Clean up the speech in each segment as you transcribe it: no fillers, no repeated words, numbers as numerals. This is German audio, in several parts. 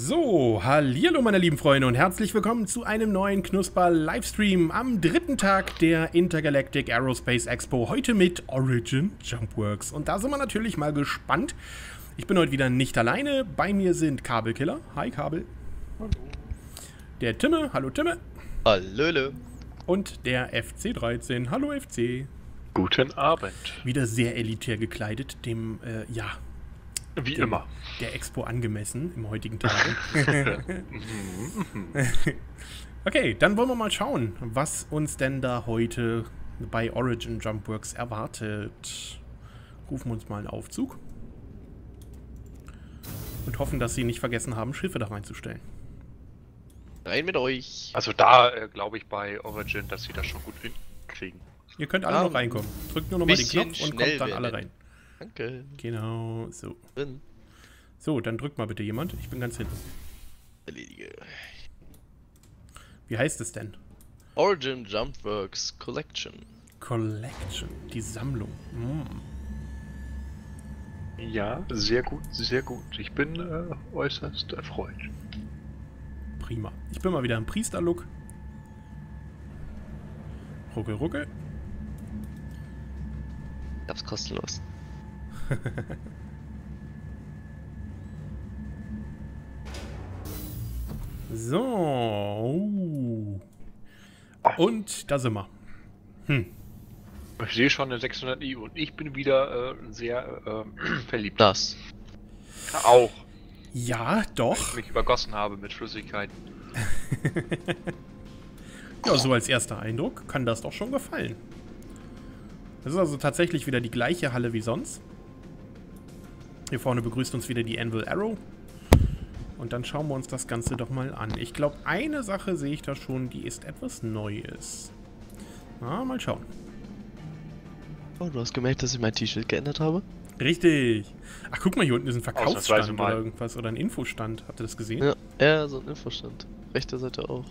So, hallihallo meine lieben Freunde und herzlich willkommen zu einem neuen Knusper-Livestream am dritten Tag der Intergalactic Aerospace Expo. Heute mit Origin Jumpworks. Und da sind wir natürlich mal gespannt. Ich bin heute wieder nicht alleine. Bei mir sind Kabelkiller. Hi Kabel. Hallo. Der Timme. Hallo Timme. Hallöle. Und der FC13. Hallo FC. Guten Abend. Wieder sehr elitär gekleidet. Dem, Wie immer. Der Expo angemessen im heutigen Tag. Okay, dann wollen wir mal schauen, was uns denn da heute bei Origin Jumpworks erwartet. Rufen wir uns mal einen Aufzug. Und hoffen, dass sie nicht vergessen haben, Schiffe da reinzustellen. Rein mit euch. Also da glaube ich bei Origin, dass sie das schon gut hinkriegen. Ihr könnt alle noch reinkommen. Drückt nur noch mal den bisschen Knopf und schnell kommt dann werden. alle rein. Danke. Genau, so. Drin. So, dann drückt mal bitte jemand. Ich bin ganz hinten. Erledige. Wie heißt es denn? Origin Jumpworks Collection. Collection, die Sammlung. Ja, sehr gut, sehr gut. Ich bin äußerst erfreut. Prima. Ich bin mal wieder im Priester-Look. Ruckel, ruckel. Ich hab's kostenlos. So. Und da sind wir. Ich sehe schon eine 600i und ich bin wieder sehr verliebt. Das. Auch. Ja, Weil doch. ich mich übergossen habe mit Flüssigkeiten. Ja, so als erster Eindruck kann das doch schon gefallen. Das ist also tatsächlich wieder die gleiche Halle wie sonst. Hier vorne begrüßt uns wieder die Anvil Arrow. Und dann schauen wir uns das Ganze doch mal an. Ich glaube, eine Sache sehe ich da schon, die ist etwas Neues. Na, mal schauen. Oh, du hast gemerkt, dass ich mein T-Shirt geändert habe? Richtig. Ach, guck mal, hier unten ist ein Ausnahmsweise Verkaufsstand mal. oder irgendwas. Oder ein Infostand. Habt ihr das gesehen? Ja, so ein Infostand. Rechte Seite auch.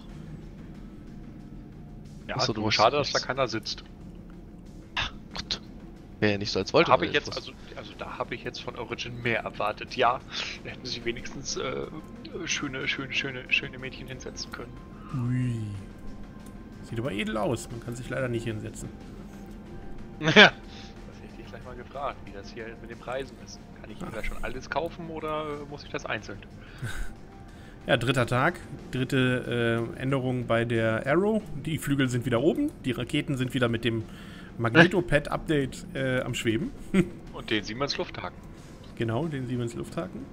Ja, Achso, du nur musst schade, dass raus. da keiner sitzt. Gut. Wäre ja nicht so, als wollte Habe man ich jetzt, Infos. also da habe ich jetzt von Origin mehr erwartet. Ja, da hätten sie wenigstens schöne Mädchen hinsetzen können. Ui. Sieht aber edel aus. Man kann sich leider nicht hinsetzen. Ja, das hätte ich gleich mal gefragt, wie das hier mit den Preisen ist. Kann ich mir da schon alles kaufen oder muss ich das einzeln? Ja, dritter Tag. Dritte Änderung bei der Arrow. Die Flügel sind wieder oben. Die Raketen sind wieder mit dem Magneto-Pad-Update am Schweben. Und den Siemens Lufthaken. Genau, den Siemens Lufthaken.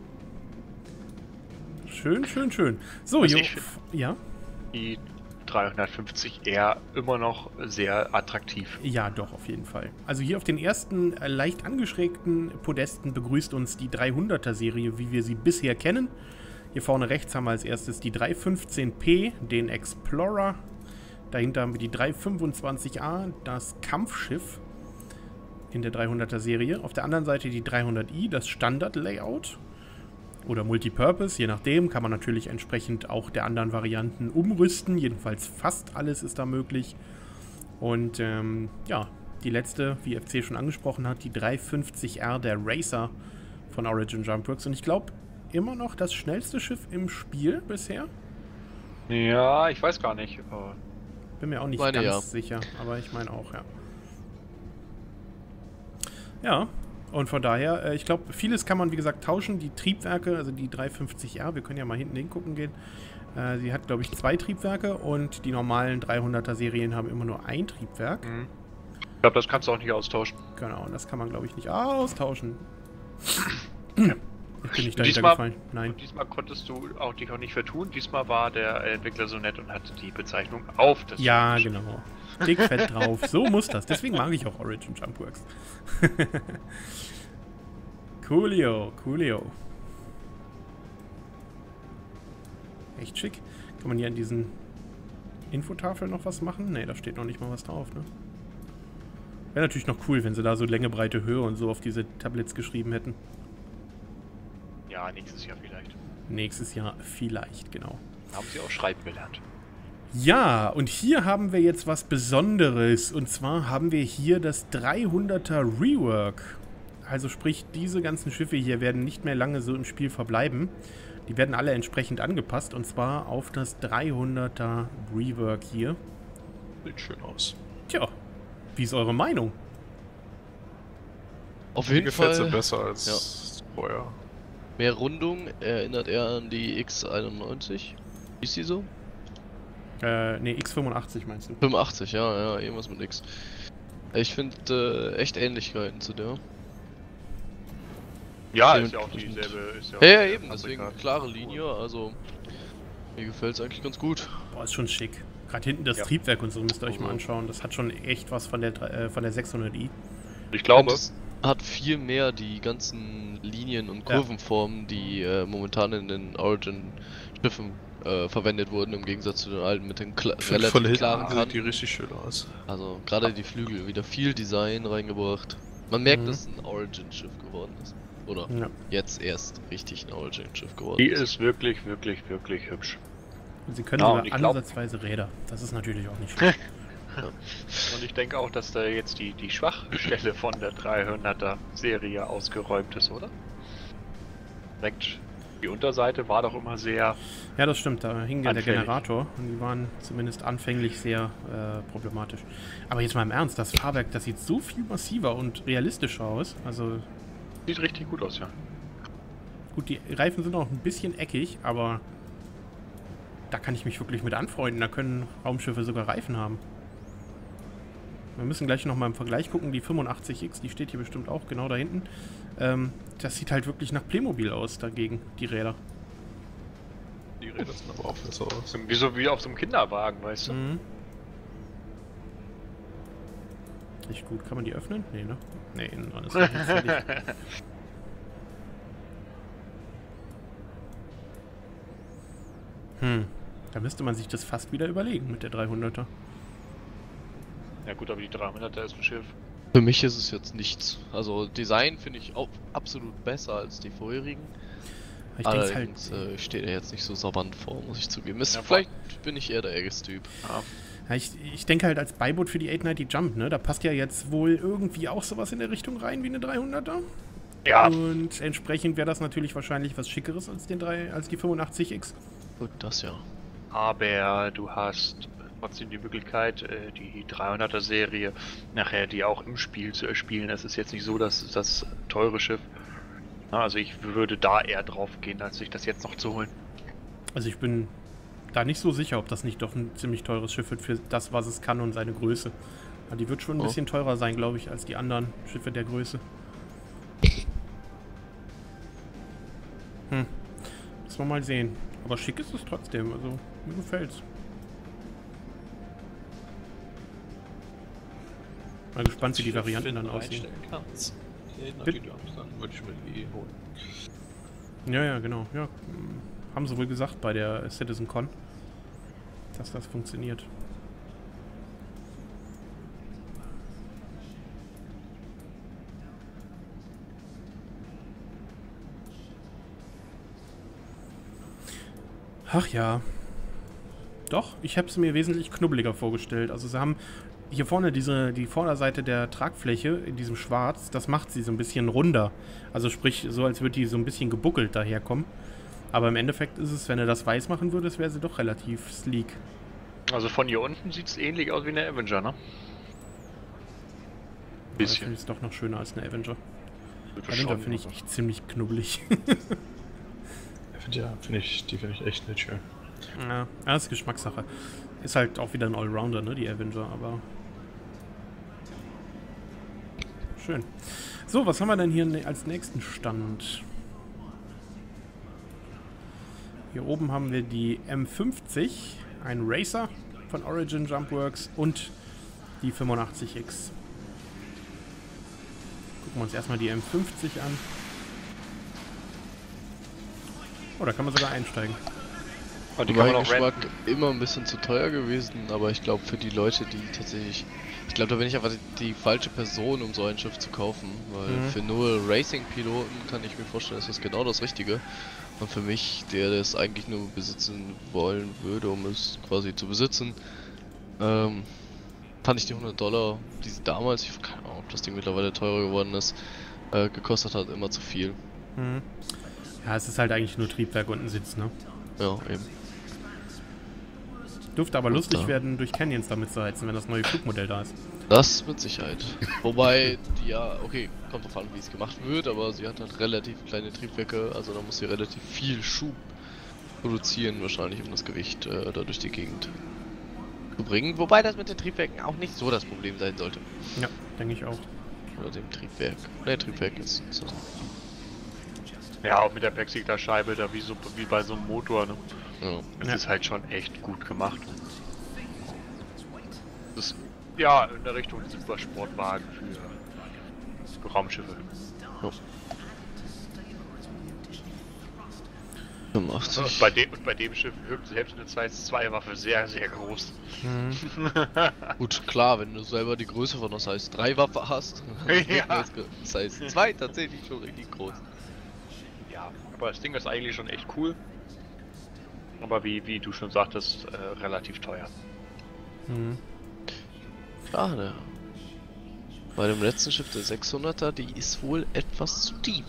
Schön, schön, schön. So, Was jo. ich find- Ja? Die 350R immer noch sehr attraktiv. Ja, doch, auf jeden Fall. Also hier auf den ersten leicht angeschrägten Podesten begrüßt uns die 300er-Serie, wie wir sie bisher kennen. Hier vorne rechts haben wir als erstes die 315P, den Explorer. Dahinter haben wir die 325A, das Kampfschiff in der 300er-Serie. Auf der anderen Seite die 300i, das Standard-Layout. Oder Multipurpose, je nachdem, kann man natürlich entsprechend auch der anderen Varianten umrüsten. Jedenfalls fast alles ist da möglich. Und ja, die letzte, wie FC schon angesprochen hat, die 350R, der Racer von Origin Jumpworks. Und ich glaube, immer noch das schnellste Schiff im Spiel bisher. Ja, ich weiß gar nicht. Bin mir auch nicht Meine, ganz ja. sicher, aber ich meine auch, ja. Ja, und von daher, ich glaube, vieles kann man, wie gesagt, tauschen. Die Triebwerke, also die 350R, wir können ja mal hinten hingucken gehen. Sie hat, glaube ich, 2 Triebwerke und die normalen 300er-Serien haben immer nur ein Triebwerk. Ich glaube, das kannst du auch nicht austauschen. Genau, und das kann man, glaube ich, nicht austauschen. Ich bin nicht dahinter Diesmal- gefallen. Nein. Und diesmal konntest du dich auch nicht vertun. Diesmal war der Entwickler so nett und hatte die Bezeichnung auf das Ja, Schiff. genau. Dick fett drauf. So muss das. Deswegen mag ich auch Origin Jumpworks. Coolio, coolio. Echt schick. Kann man hier an diesen Infotafeln noch was machen? Ne, da steht noch nicht mal was drauf, ne? Wäre natürlich noch cool, wenn sie da so Länge, Breite, Höhe und so auf diese Tablets geschrieben hätten. Ja, nächstes Jahr vielleicht. Nächstes Jahr vielleicht, genau. Haben sie auch schreiben gelernt. Ja, und hier haben wir jetzt was Besonderes. Und zwar haben wir hier das 300er Rework. Also sprich, diese ganzen Schiffe hier werden nicht mehr lange so im Spiel verbleiben. Die werden alle entsprechend angepasst und zwar auf das 300er Rework hier. Sieht schön aus. Tja, wie ist eure Meinung? Auf Mir jeden gefällt sie Fall besser als vorher. mehr Rundung, erinnert eher an die X91. Ist die so? Nee, X85 meinst du? 85, ja, irgendwas mit X. Ich finde echt Ähnlichkeiten zu der. Ja, ist ja auch dieselbe. Ist ja auch Ja, dieselbe eben, deswegen Fabrikat. klare Linie, also mir gefällt es eigentlich ganz gut. Boah, ist schon schick. Gerade hinten das Ja. Triebwerk und so müsst ihr euch mal anschauen. Das hat schon echt was von der 600i. Ich glaube, Es hat viel mehr die ganzen Linien und Kurvenformen, die momentan in den Origin-Schiffen verwendet wurden, im Gegensatz zu den alten mit den relativ klaren sieht die Kanten. richtig schön aus. Also gerade die Flügel, wieder viel Design reingebracht. Man merkt, dass es ein Origin-Schiff geworden ist. Oder Ja. jetzt erst richtig ein Origin-Schiff geworden die ist. ist wirklich, wirklich, wirklich hübsch. Und sie können Ja, sogar und ich glaub- ansatzweise Räder. Das ist natürlich auch nicht schlecht. Und ich denke auch, dass da jetzt die Schwachstelle von der 300er Serie ausgeräumt ist, oder? Direkt die Unterseite war doch immer sehr... Ja, das stimmt. Da hing ja der Anfällig. Generator. Und die waren zumindest anfänglich sehr problematisch. Aber jetzt mal im Ernst, das Fahrwerk, das sieht so viel massiver und realistischer aus. Also Sieht richtig gut aus, ja. gut, die Reifen sind auch ein bisschen eckig, aber da kann ich mich wirklich mit anfreunden. Da können Raumschiffe sogar Reifen haben. Wir müssen gleich nochmal im Vergleich gucken. Die 85X, die steht hier bestimmt auch genau da hinten. Das sieht halt wirklich nach Playmobil aus dagegen, die Räder. Die Räder sehen aber auch besser aus. Wie so wie auf so einem Kinderwagen, weißt du? Mhm. Nicht gut. Kann man die öffnen? Nee, ne? Nee, innen dran ist noch nicht fertig. Da müsste man sich das fast wieder überlegen mit der 300er. Ja gut, aber die 300er ist ein Schiff. Für mich ist es jetzt nichts. Also Design finde ich auch absolut besser als die vorherigen. Ich denke halt, Allerdings steht er jetzt nicht so sabbernd vor, muss ich zugeben. Ist, Ja, vielleicht bin ich eher der Aegis-Typ. Ja. ja, ich denke halt als Beiboot für die 890 Jump, ne? Da passt ja jetzt wohl irgendwie auch sowas in der Richtung rein wie eine 300er. Ja, Und entsprechend wäre das natürlich wahrscheinlich was Schickeres als, als die 85X. Gut, das ja. aber du hast trotzdem die Möglichkeit, die 300er Serie nachher die auch im Spiel zu erspielen. Es ist jetzt nicht so, dass das teure Schiff... Na, also ich würde da eher drauf gehen, als sich das jetzt noch zu holen. Also ich bin da nicht so sicher, ob das nicht doch ein ziemlich teures Schiff wird für das, was es kann und seine Größe. Ja, die wird schon ein bisschen teurer sein, glaube ich, als die anderen Schiffe der Größe. Müssen wir mal sehen. Aber schick ist es trotzdem, also mir gefällt's. Mal gespannt, wie die Varianten dann aussehen. Natürlich, dann würde ich mir die holen. Ja, ja, genau. Ja, haben sie wohl gesagt bei der CitizenCon, dass das funktioniert. Ach ja. Doch, ich habe es mir wesentlich knubbeliger vorgestellt. Also sie haben hier vorne die Vorderseite der Tragfläche in diesem Schwarz, das macht sie so ein bisschen runder. Also sprich, so als würde die so ein bisschen gebuckelt daherkommen. Aber im Endeffekt ist es, wenn er das weiß machen würde, wäre sie doch relativ sleek. Also von hier unten sieht es ähnlich aus wie eine Avenger, ne? Das finde ich doch noch schöner als eine Avenger. Avenger finde ich echt ziemlich knubbelig. Die finde ich echt nicht schön. Ja, das ist Geschmackssache. Ist halt auch wieder ein Allrounder, ne, die Avenger, aber... Schön. So, was haben wir denn hier als nächsten Stand? Hier oben haben wir die M50, ein Racer von Origin Jumpworks und die 85X. Gucken wir uns erstmal die M50 an. Oh, da kann man sogar einsteigen. Und die kann Mein man auch Geschmack renten. immer ein bisschen zu teuer gewesen, aber ich glaube für die Leute, die tatsächlich... Ich glaube, da bin ich einfach die falsche Person, um so ein Schiff zu kaufen, weil für nur Racing-Piloten kann ich mir vorstellen, ist das genau das Richtige. Und für mich, der das eigentlich nur besitzen wollen würde, um es quasi zu besitzen, fand ich die $100, die sie damals, ich keine Ahnung, ob das Ding mittlerweile teurer geworden ist, gekostet hat, immer zu viel. Ja, es ist halt eigentlich nur Triebwerk und ein Sitz, ne? Ja, eben. Dürfte aber lustig werden, durch Canyons damit zu heizen, wenn das neue Flugmodell da ist. Das mit Sicherheit. Wobei, ja, okay, kommt drauf an, wie es gemacht wird, aber sie hat halt relativ kleine Triebwerke, also da muss sie relativ viel Schub produzieren, wahrscheinlich, um das Gewicht da durch die Gegend zu bringen. Wobei das mit den Triebwerken auch nicht so das Problem sein sollte. Ja, denke ich auch. Oder dem Triebwerk. Ne, Triebwerk ist so. Ja, auch mit der Plexiglasscheibe, da wie bei so einem Motor, ne? Ja. Das ist halt schon echt gut gemacht. Das ist ja in der Richtung Supersportwagen für Raumschiffe. Ja. Und bei dem Schiff wirkt selbst eine Size 2 Waffe sehr, sehr groß. Gut, klar, wenn du selber die Größe von einer Size 3 Waffe hast, Ja. ist Size 2 tatsächlich schon richtig groß. Ja, aber das Ding ist eigentlich schon echt cool. Aber wie du schon sagtest, relativ teuer. Mhm. Schade. Bei dem letzten Schiff der 600er, die ist wohl etwas zu tief.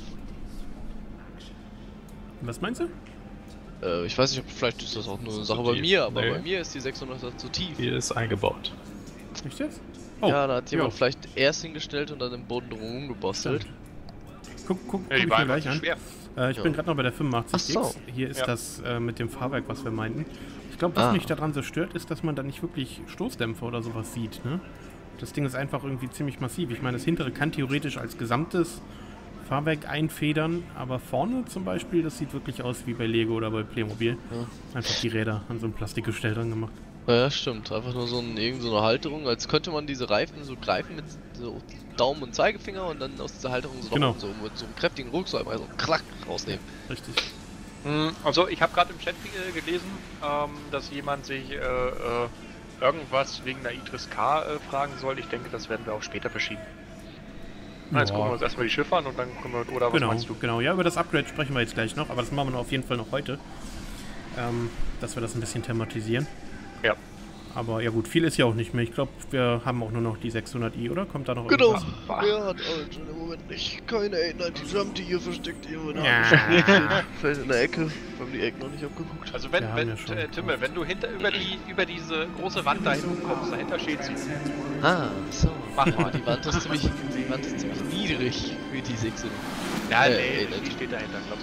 Was meinst du? Ich weiß nicht, ob vielleicht ist das auch nur eine Sache Zu bei tief. mir, aber Nee. bei mir ist die 600er zu tief. Hier ist eingebaut. Echt jetzt? Ja, da hat jemand ja. vielleicht erst hingestellt und dann im Boden drumherum gebastelt. Guck Ja, ich die mir war gleich einfach an. zu schwer. Ich Ja. bin gerade noch bei der 85X. Ach so. Hier ist Ja. das mit dem Fahrwerk, was wir meinten. Ich glaube, was Ah. mich daran so stört, ist, dass man da nicht wirklich Stoßdämpfer oder sowas sieht. Ne? Das Ding ist einfach irgendwie ziemlich massiv. Ich meine, das hintere kann theoretisch als gesamtes Fahrwerk einfedern, aber vorne zum Beispiel, das sieht wirklich aus wie bei Lego oder bei Playmobil. Ja. Einfach die Räder an so ein Plastikgestell dran gemacht. Ja, stimmt. Einfach nur irgend so eine Halterung, als könnte man diese Reifen so greifen mit so Daumen und Zeigefinger und dann aus dieser Halterung so, Genau. noch so mit so einem kräftigen Ruck so einmal so klack rausnehmen. Richtig. Also ich habe gerade im Chat gelesen, dass jemand sich irgendwas wegen der Idris K fragen soll. Ich denke, das werden wir auch später verschieben. Na, jetzt Ja. gucken wir uns erstmal die Schiffe an und dann können wir, oder was Genau, meinst du? genau. Ja, über das Upgrade sprechen wir jetzt gleich noch, aber das machen wir auf jeden Fall noch heute. Dass wir das ein bisschen thematisieren. Ja. Aber ja gut, viel ist ja auch nicht mehr. Ich glaube, wir haben auch nur noch die 600i, oder? Kommt da noch Genau. irgendwas? Wer hat also im Moment nicht keine 890 Jump, die hier versteckt irgendwo in Ja. Vielleicht in der Ecke. Wir haben die Ecken noch nicht abgeguckt. Also Wir haben ja schon. Timme, wenn du über diese große Wand da hinten kommst, dahinter steht sie. Ah, so. Mach mal. Die Wand ist ziemlich niedrig für die 600. Ja, nee, nee, nee. die steht dahinter, glaubst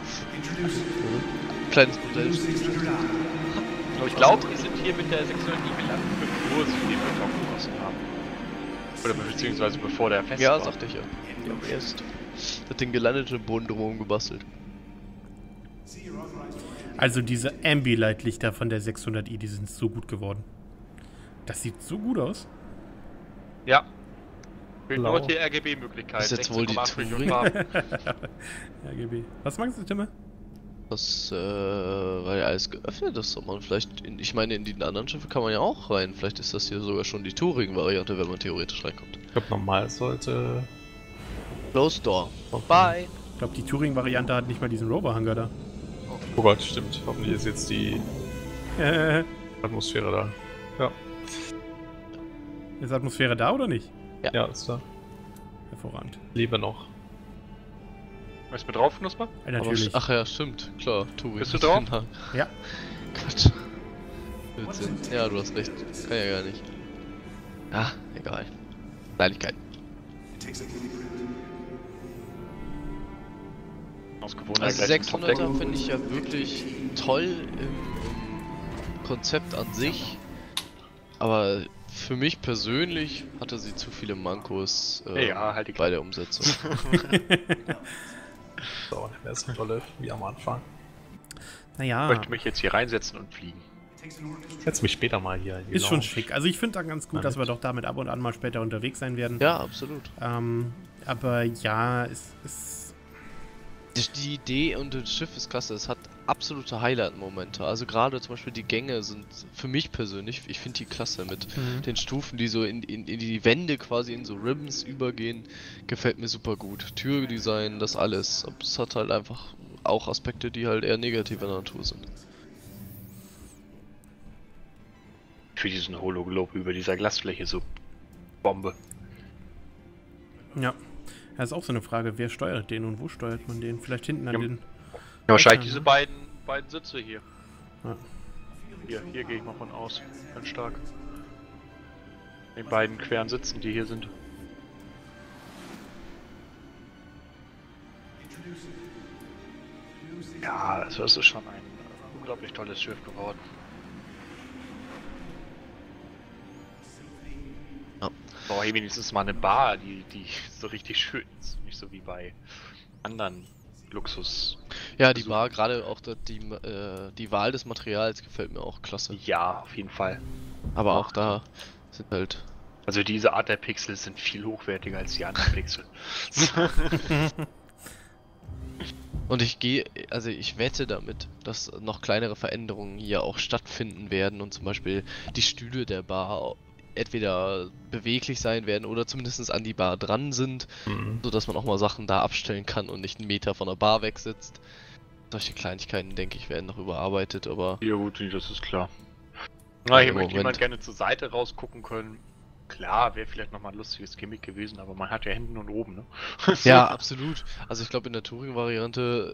du. Kleines Modell. Aber ich glaube, die sind hier mit der 600 nie gelandet, bevor sie den Beton gegossen haben. Oder beziehungsweise bevor der fest Ja, war. sagte ich ja. Die haben erst das Ding gelandet und den Boden drumherum gebastelt. Also diese Ambilight-Lichter von der 600i, die sind so gut geworden. Das sieht so gut aus. Ja. Fehlt Blau. nur noch die RGB-Möglichkeit. Ist jetzt wohl die 16,8 Millionen Touring? Farben. RGB. Was magst du, Timme? Das, weil ja alles geöffnet ist, soll man vielleicht, ich meine, in die anderen Schiffe kann man ja auch rein. Vielleicht ist das hier sogar schon die Touring-Variante, wenn man theoretisch reinkommt. Ich glaube, normal sollte. Closed Door. Okay. Bye. Ich glaube, die Touring-Variante hat nicht mal diesen Rover-Hangar da. Oh Gott, stimmt. Hoffentlich ist jetzt die Atmosphäre da. Ja, Ist Atmosphäre da oder nicht? ja, ist da. Hervorragend. Lebe noch. Weißt du mit drauf, Knusper? Natürlich. Ach ja, stimmt, klar, Touring. Bist du drauf? Ja. Quatsch. Blödsinn. Ja, du hast recht. Kann ja gar nicht. Ah, egal. Kleinigkeit. Aus Gewohnheit Also gleich zum 600er Topdeck. finde ich ja wirklich toll im Konzept an sich, aber für mich persönlich hatte sie zu viele Mankos Ja, halt die bei der Umsetzung. So, nicht mehr so dolle wie am Anfang. Ich Naja, möchte mich jetzt hier reinsetzen und fliegen. Ich setze mich später mal hier in die ist schon Lounge. schick. Also ich finde da ganz gut, Ja, dass wir doch damit ab und an mal später unterwegs sein werden. Ja, absolut. Aber ja, es ist... Die Idee und das Schiff ist klasse, es hat absolute Highlight-Momente. Also gerade zum Beispiel die Gänge sind für mich persönlich, ich finde die klasse mit den Stufen, die so in die Wände quasi in so Ribbons übergehen, gefällt mir super gut. Türdesign, das alles. Aber es hat halt einfach auch Aspekte, die halt eher negativer Natur sind. Für diesen Hologlob über dieser Glasfläche so Bombe. Ja. Das ist auch so eine Frage, wer steuert den und wo steuert man den? Vielleicht hinten an Ja. den... Ja, wahrscheinlich diese beiden Sitze hier. Ja. Hier gehe ich mal von aus. Ganz stark. Den beiden queren Sitzen, die hier sind. Ja, also es ist schon ein unglaublich tolles Schiff geworden. Ja. Boah, hier wenigstens mal eine Bar, die so richtig schön ist. Nicht so wie bei anderen Luxus. Ja, die Bar, gerade auch die Wahl des Materials gefällt mir auch klasse. Ja, auf jeden Fall. Aber auch da sind halt... Also diese Art der Pixel sind viel hochwertiger als die anderen Pixel. Und ich wette damit, dass noch kleinere Veränderungen hier auch stattfinden werden und zum Beispiel die Stühle der Bar entweder beweglich sein werden oder zumindest an die Bar dran sind, sodass man auch mal Sachen da abstellen kann und nicht einen Meter von der Bar weg sitzt. Solche Kleinigkeiten, denke ich, werden noch überarbeitet, aber... Ja gut, das ist klar. Na, hier möchte jemand gerne zur Seite rausgucken können. Klar, wäre vielleicht nochmal ein lustiges Gimmick gewesen, aber man hat ja hinten und oben, ne? Ja, absolut. Also ich glaube, in der Touring-Variante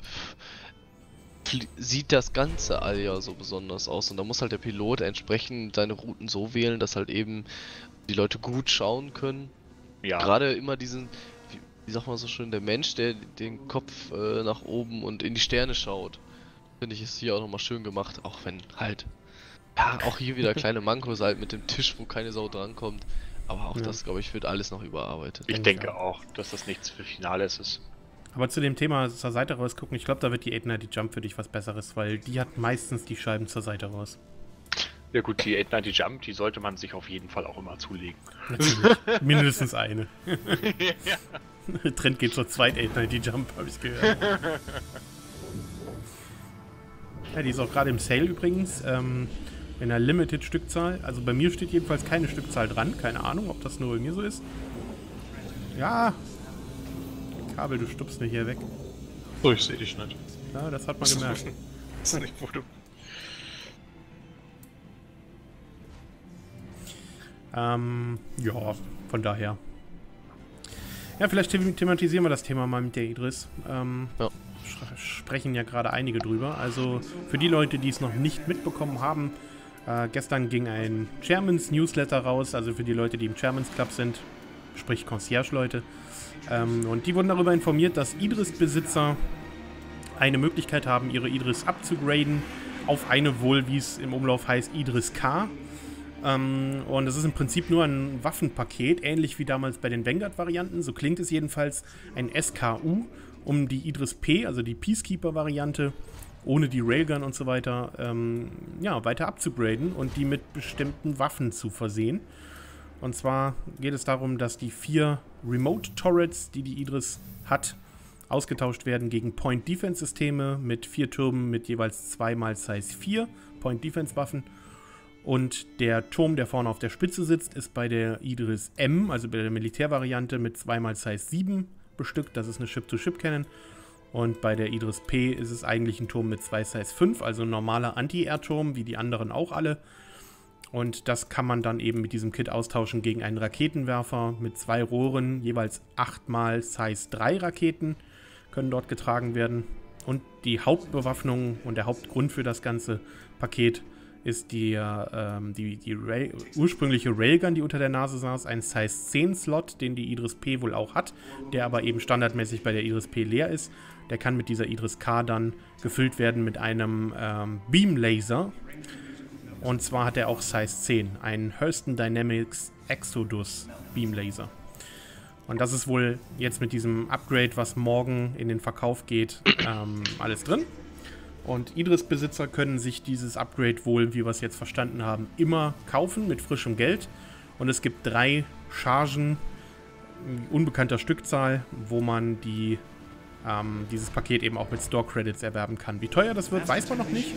sieht das ganze All ja so besonders aus und da muss halt der Pilot entsprechend seine Routen so wählen, dass halt eben die Leute gut schauen können. Ja. Gerade immer diesen, wie sagt man so schön, der Mensch, der den Kopf nach oben und in die Sterne schaut. Finde ich, ist hier auch nochmal schön gemacht, auch wenn halt, ja, auch hier wieder kleine Mankos halt mit dem Tisch, wo keine Sau drankommt. Aber auch das, glaube ich, wird alles noch überarbeitet. Ich denke auch, dass das nichts für Finales ist. Aber zu dem Thema zur Seite rausgucken, ich glaube, da wird die 890 Jump für dich was Besseres, weil die hat meistens die Scheiben zur Seite raus. Ja gut, die 890 Jump, die sollte man sich auf jeden Fall auch immer zulegen. Natürlich. Mindestens eine. Ja. Trend geht zur zweiten 890 Jump, habe ich gehört. Ja, die ist auch gerade im Sale übrigens. In einer Limited-Stückzahl. Also bei mir steht jedenfalls keine Stückzahl dran. Keine Ahnung, ob das nur bei mir so ist. Ja. Kabel, du stupst mich hier weg. So, ich sehe dich nicht. Ja, das hat man gemerkt. Ist nicht, wo du... Ja, von daher. Ja, vielleicht thematisieren wir das Thema mal mit der Idris. Ja. Sprechen ja gerade einige drüber. Also für die Leute, die es noch nicht mitbekommen haben, gestern ging ein Chairman's Newsletter raus, also für die Leute, die im Chairman's Club sind, sprich Concierge-Leute. Und die wurden darüber informiert, dass Idris-Besitzer eine Möglichkeit haben, ihre Idris abzugraden auf eine wohl, wie es im Umlauf heißt, Idris K. Und das ist im Prinzip nur ein Waffenpaket, ähnlich wie damals bei den Vanguard-Varianten. So klingt es jedenfalls, ein SKU, um die Idris P, also die Peacekeeper-Variante, ohne die Railgun und so weiter, ja, weiter abzugraden und die mit bestimmten Waffen zu versehen. Und zwar geht es darum, dass die 4 Remote Turrets, die die Idris hat, ausgetauscht werden gegen Point Defense Systeme mit 4 Türmen mit jeweils 2 x Size 4 Point Defense Waffen. Und der Turm, der vorne auf der Spitze sitzt, ist bei der Idris M, also bei der Militärvariante, mit 2 x Size 7 bestückt. Das ist eine Ship-to-Ship-Cannon. Und bei der Idris P ist es eigentlich ein Turm mit 2 Size 5, also ein normaler Anti-Air-Turm, wie die anderen auch alle. Und das kann man dann eben mit diesem Kit austauschen gegen einen Raketenwerfer mit 2 Rohren, jeweils 8 x Size 3 Raketen können dort getragen werden. Und die Hauptbewaffnung und der Hauptgrund für das ganze Paket ist die ursprüngliche Railgun, die unter der Nase saß, ein Size 10 Slot, den die Idris P wohl auch hat, der aber eben standardmäßig bei der Idris P leer ist. Der kann mit dieser Idris K dann gefüllt werden mit einem Beam Laser. Und zwar hat er auch Size 10, einen Hurston Dynamics Exodus Beam Laser. Und das ist wohl jetzt mit diesem Upgrade, was morgen in den Verkauf geht, alles drin. Und Idris-Besitzer können sich dieses Upgrade wohl, wie wir es jetzt verstanden haben, immer kaufen mit frischem Geld. Und es gibt 3 Chargen unbekannter Stückzahl, wo man dieses Paket eben auch mit Store-Credits erwerben kann. Wie teuer das wird, weiß man noch nicht.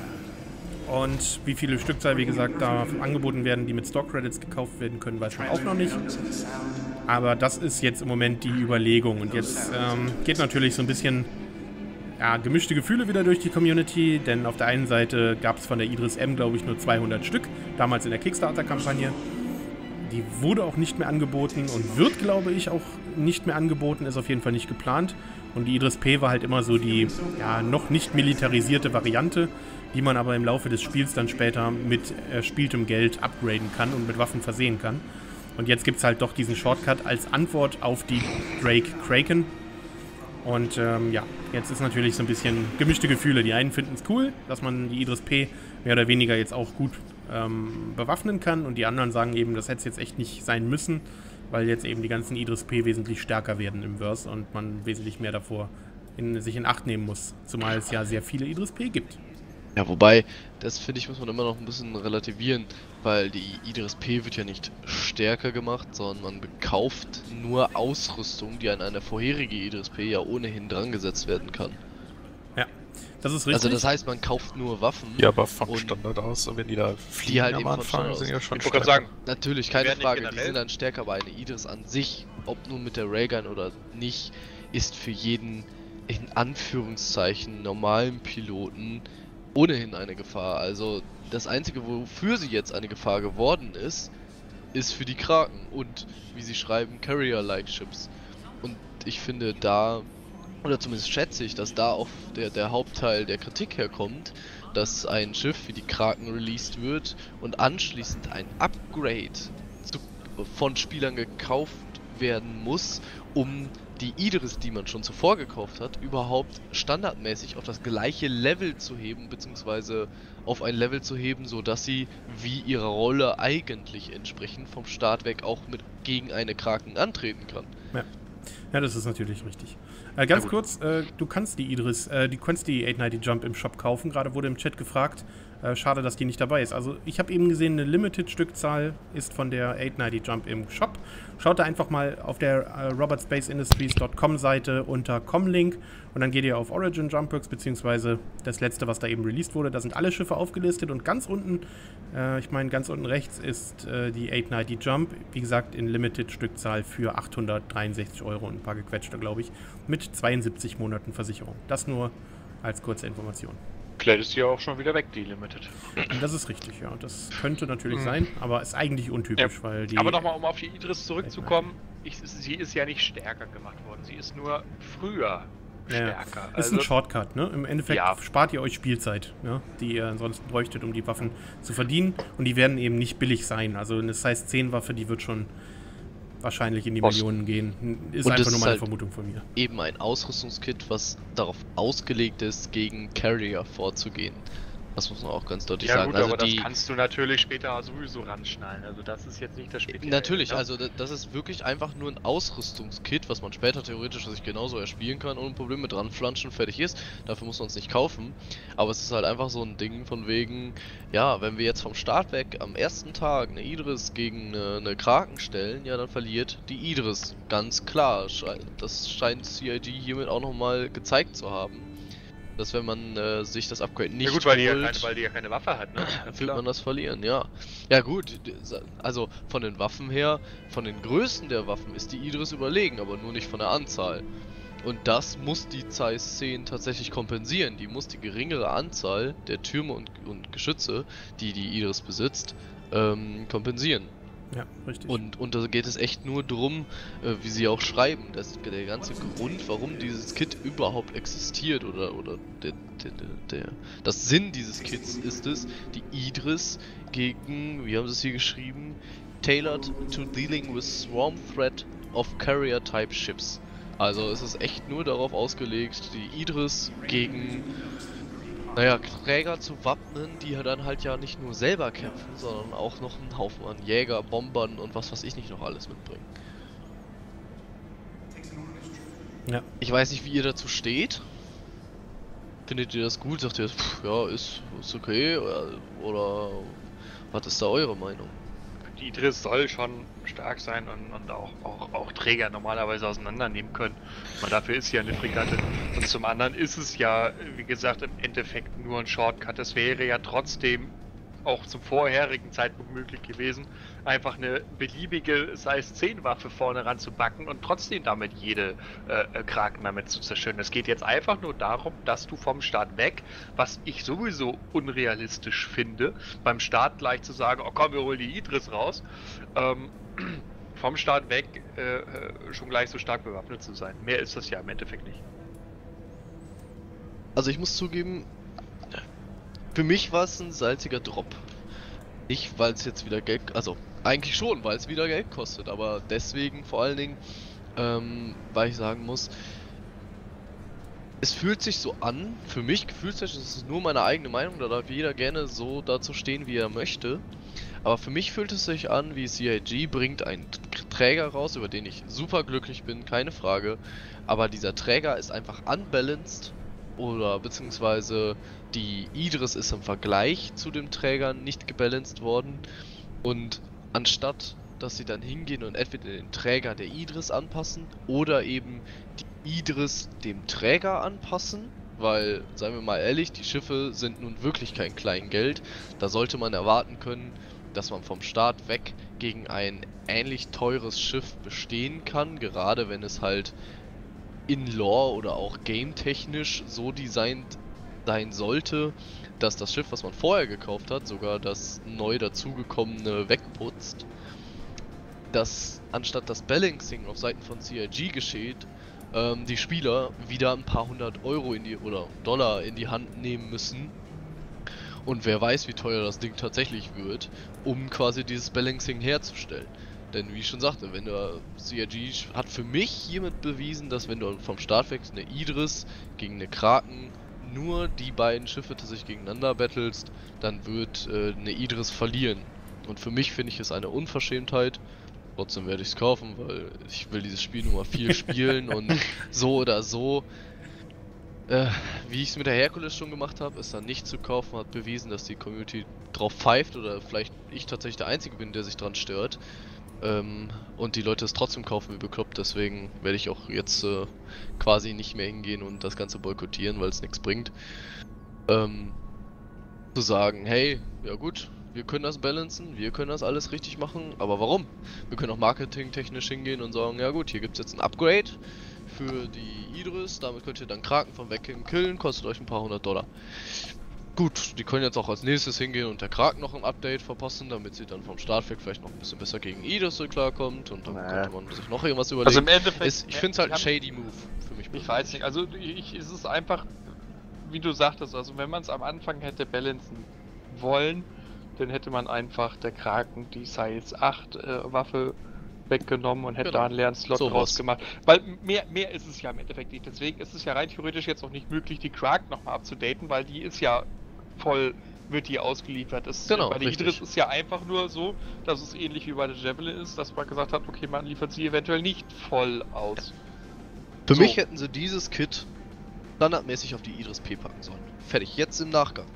Und wie viele Stückzahl, wie gesagt, da angeboten werden, die mit Store-Credits gekauft werden können, weiß man auch noch nicht. Aber das ist jetzt im Moment die Überlegung. Und jetzt geht natürlich so ein bisschen gemischte Gefühle wieder durch die Community, denn auf der einen Seite gab es von der Idris M, glaube ich, nur 200 Stück, damals in der Kickstarter-Kampagne. Die wurde auch nicht mehr angeboten und wird, glaube ich, auch nicht mehr angeboten, ist auf jeden Fall nicht geplant. Und die Idris P war halt immer so die noch nicht militarisierte Variante, die man aber im Laufe des Spiels dann später mit erspieltem Geld upgraden kann und mit Waffen versehen kann. Und jetzt gibt es halt doch diesen Shortcut als Antwort auf die Drake Kraken. Und jetzt ist natürlich so ein bisschen gemischte Gefühle. Die einen finden es cool, dass man die Idris P mehr oder weniger jetzt auch gut bewaffnen kann. Und die anderen sagen eben, das hätte es jetzt echt nicht sein müssen, weil jetzt eben die ganzen Idris P wesentlich stärker werden im Verse und man wesentlich mehr davor sich in Acht nehmen muss. Zumal es ja sehr viele Idris P gibt. Ja, wobei, das finde ich, muss man immer noch ein bisschen relativieren, weil die Idris P wird ja nicht stärker gemacht, sondern man bekauft nur Ausrüstung, die an eine vorherige Idris P ja ohnehin drangesetzt werden kann. Ja, das ist richtig. Also das heißt, man kauft nur Waffen. Ja, aber vom Standard aus, wenn die da fliegen die halt am eben von Anfang, Standard sind ja schon Ich wollte gerade sagen, Natürlich, keine werden nicht Frage, die generell- sind dann stärker, aber eine Idris an sich, ob nun mit der Raygun oder nicht, ist für jeden, in Anführungszeichen, normalen Piloten ohnehin eine Gefahr. Also das Einzige, wofür sie jetzt eine Gefahr geworden ist für die Kraken und, wie sie schreiben, Carrier-like Ships. Und ich finde da, oder zumindest schätze ich, dass da auch der Hauptteil der Kritik herkommt, dass ein Schiff wie die Kraken released wird und anschließend ein Upgrade von Spielern gekauft werden muss, um die Idris, die man schon zuvor gekauft hat, überhaupt standardmäßig auf das gleiche Level zu heben, beziehungsweise auf ein Level zu heben, sodass sie wie ihrer Rolle eigentlich entsprechend vom Start weg auch gegen eine Kraken antreten kann. Ja, das ist natürlich richtig. Ganz kurz, du kannst die Idris, du kannst die 890 Jump im Shop kaufen, gerade wurde im Chat gefragt. Schade, dass die nicht dabei ist. Also ich habe eben gesehen, eine Limited-Stückzahl ist von der 890 Jump im Shop. Schaut da einfach mal auf der robertspaceindustries.com Seite unter Comlink und dann geht ihr auf Origin Jumpworks, beziehungsweise das letzte, was da eben released wurde. Da sind alle Schiffe aufgelistet und ganz unten, ganz unten rechts ist die 890 Jump, wie gesagt in Limited-Stückzahl für 863 € und ein paar gequetschte, glaube ich, mit 72 Monaten Versicherung. Das nur als kurze Information. Vielleicht ist die ja auch schon wieder weg, die Limited. Das ist richtig, ja. Das könnte natürlich sein, aber ist eigentlich untypisch, weil die... Aber nochmal, um auf die Idris zurückzukommen, sie ist ja nicht stärker gemacht worden, sie ist nur früher stärker. Ist ein Shortcut, ne? Im Endeffekt Ja. spart ihr euch Spielzeit, ne? Die ihr ansonsten bräuchtet, um die Waffen zu verdienen. Und die werden eben nicht billig sein. Also eine Size 10 Waffe, die wird schon wahrscheinlich in die Millionen gehen. Ist Und einfach das nur ist meine halt Vermutung von mir. Eben ein Ausrüstungskit, was darauf ausgelegt ist, gegen Carrier vorzugehen. Das muss man auch ganz deutlich Ja sagen. gut, aber also das kannst du natürlich später sowieso ranschnallen. Also das ist jetzt nicht das Spezielle. Natürlich, ne? also das ist wirklich einfach nur ein Ausrüstungskit, was man später theoretisch sich genauso erspielen kann, ohne Probleme mit dranflanschen, fertig ist. Dafür muss man es nicht kaufen. Aber es ist halt einfach so ein Ding von wegen, ja, wenn wir jetzt vom Start weg am ersten Tag eine Idris gegen eine Kraken stellen, ja, dann verliert die Idris. Ganz klar. Das scheint CIG hiermit auch nochmal gezeigt zu haben. Dass wenn man sich das Upgrade nicht Ja gut, weil die holt, ja keine Waffe hat, ne? dann wird man das verlieren, ja. Ja gut, also von den Waffen her, von den Größen der Waffen ist die Idris überlegen, aber nur nicht von der Anzahl. Und das muss die Zeiss 10 tatsächlich kompensieren. Die muss die geringere Anzahl der Türme und Geschütze, die die Idris besitzt, kompensieren. Ja, richtig. Und da geht es echt nur drum, wie sie auch schreiben, der ganze Grund, warum dieses Kit überhaupt existiert oder das Sinn dieses Kits ist es, die Idris gegen, wie haben sie es hier geschrieben, tailored to dealing with swarm threat of carrier type ships. Also es ist echt nur darauf ausgelegt, die Idris gegen Träger zu wappnen, die dann halt ja nicht nur selber kämpfen, sondern auch noch einen Haufen an Jäger, Bombern und was weiß ich nicht noch alles mitbringen. Ja. Ich weiß nicht, wie ihr dazu steht. Findet ihr das gut? Sagt ihr, ja, ist okay? Oder was ist da eure Meinung? Die Idris soll schon stark sein und auch Träger normalerweise auseinandernehmen können. Und dafür ist sie ja eine Fregatte. Und zum anderen ist es ja, wie gesagt, im Endeffekt nur ein Shortcut. Es wäre ja trotzdem auch zum vorherigen Zeitpunkt möglich gewesen, einfach eine beliebige Size 10 Waffe vorne ranzubacken und trotzdem damit jede Kraken damit zu zerstören. Es geht jetzt einfach nur darum, dass du vom Start weg, was ich sowieso unrealistisch finde, beim Start gleich zu sagen, oh komm, wir holen die Idris raus, vom Start weg schon gleich so stark bewaffnet zu sein. Mehr ist das ja im Endeffekt nicht. Also ich muss zugeben, für mich war es ein salziger Drop. Nicht, weil es jetzt wieder Geld, also eigentlich schon, weil es wieder Geld kostet, aber deswegen vor allen Dingen, weil ich sagen muss, es fühlt sich so an, für mich gefühlstechnisch, das ist nur meine eigene Meinung, da darf jeder gerne so dazu stehen, wie er möchte. Aber für mich fühlt es sich an, wie CIG bringt einen Träger raus, über den ich super glücklich bin, keine Frage. Aber dieser Träger ist einfach unbalanced, oder beziehungsweise die Idris ist im Vergleich zu dem Träger nicht gebalanced worden. Und anstatt, dass sie dann hingehen und entweder den Träger der Idris anpassen oder eben die Idris dem Träger anpassen, weil, seien wir mal ehrlich, die Schiffe sind nun wirklich kein Kleingeld. Da sollte man erwarten können, dass man vom Start weg gegen ein ähnlich teures Schiff bestehen kann, gerade wenn es halt in Lore oder auch game-technisch so designt sein sollte, dass das Schiff, was man vorher gekauft hat, sogar das neu dazugekommene wegputzt. Dass anstatt das Balancing auf Seiten von CIG geschieht, die Spieler wieder ein paar hundert Euro oder Dollar in die Hand nehmen müssen. Und wer weiß, wie teuer das Ding tatsächlich wird, um quasi dieses Balancing herzustellen. Denn wie ich schon sagte, wenn du CIG hat für mich hiermit bewiesen, dass wenn du vom Start weg eine Idris gegen eine Kraken nur die beiden Schiffe tatsächlich gegeneinander battlest, dann wird eine Idris verlieren. Und für mich finde ich es eine Unverschämtheit. Trotzdem werde ich es kaufen, weil ich will dieses Spiel nur mal viel spielen und so oder so. Wie ich es mit der Herkules schon gemacht habe, ist dann nicht zu kaufen, hat bewiesen, dass die Community drauf pfeift oder vielleicht ich tatsächlich der Einzige bin, der sich dran stört. Und die Leute es trotzdem kaufen wie bekloppt, deswegen werde ich auch jetzt quasi nicht mehr hingehen und das Ganze boykottieren, weil es nichts bringt. Zu sagen, hey, ja gut, wir können das balancen, wir können das alles richtig machen, aber warum? Wir können auch marketingtechnisch hingehen und sagen, ja gut, hier gibt es jetzt ein Upgrade für die Idris, damit könnt ihr dann Kraken von Wegking killen, kostet euch ein paar hundert Dollar. Gut, die können jetzt auch als nächstes hingehen und der Kraken noch ein Update verpassen, damit sie dann vom Start weg vielleicht noch ein bisschen besser gegen Idris klarkommt und dann könnte man sich noch irgendwas überlegen. Also im Endeffekt, ich finde es halt ein shady Move für mich. Ich weiß nicht, also es ist einfach, wie du sagtest, also wenn man es am Anfang hätte balancen wollen, dann hätte man einfach der Kraken die Siles 8 Waffe weggenommen und hätte da einen leeren Slot draus gemacht. Weil mehr ist es ja im Endeffekt nicht. Deswegen ist es ja rein theoretisch jetzt auch nicht möglich, die Kraken nochmal abzudaten, weil die ist ja voll, wird die ausgeliefert. Genau, bei der Idris ist ja einfach nur so, dass es ähnlich wie bei der Javelin ist, dass man gesagt hat, okay, man liefert sie eventuell nicht voll aus. Für mich hätten sie dieses Kit standardmäßig auf die Idris P packen sollen. Fertig, jetzt im Nachgang.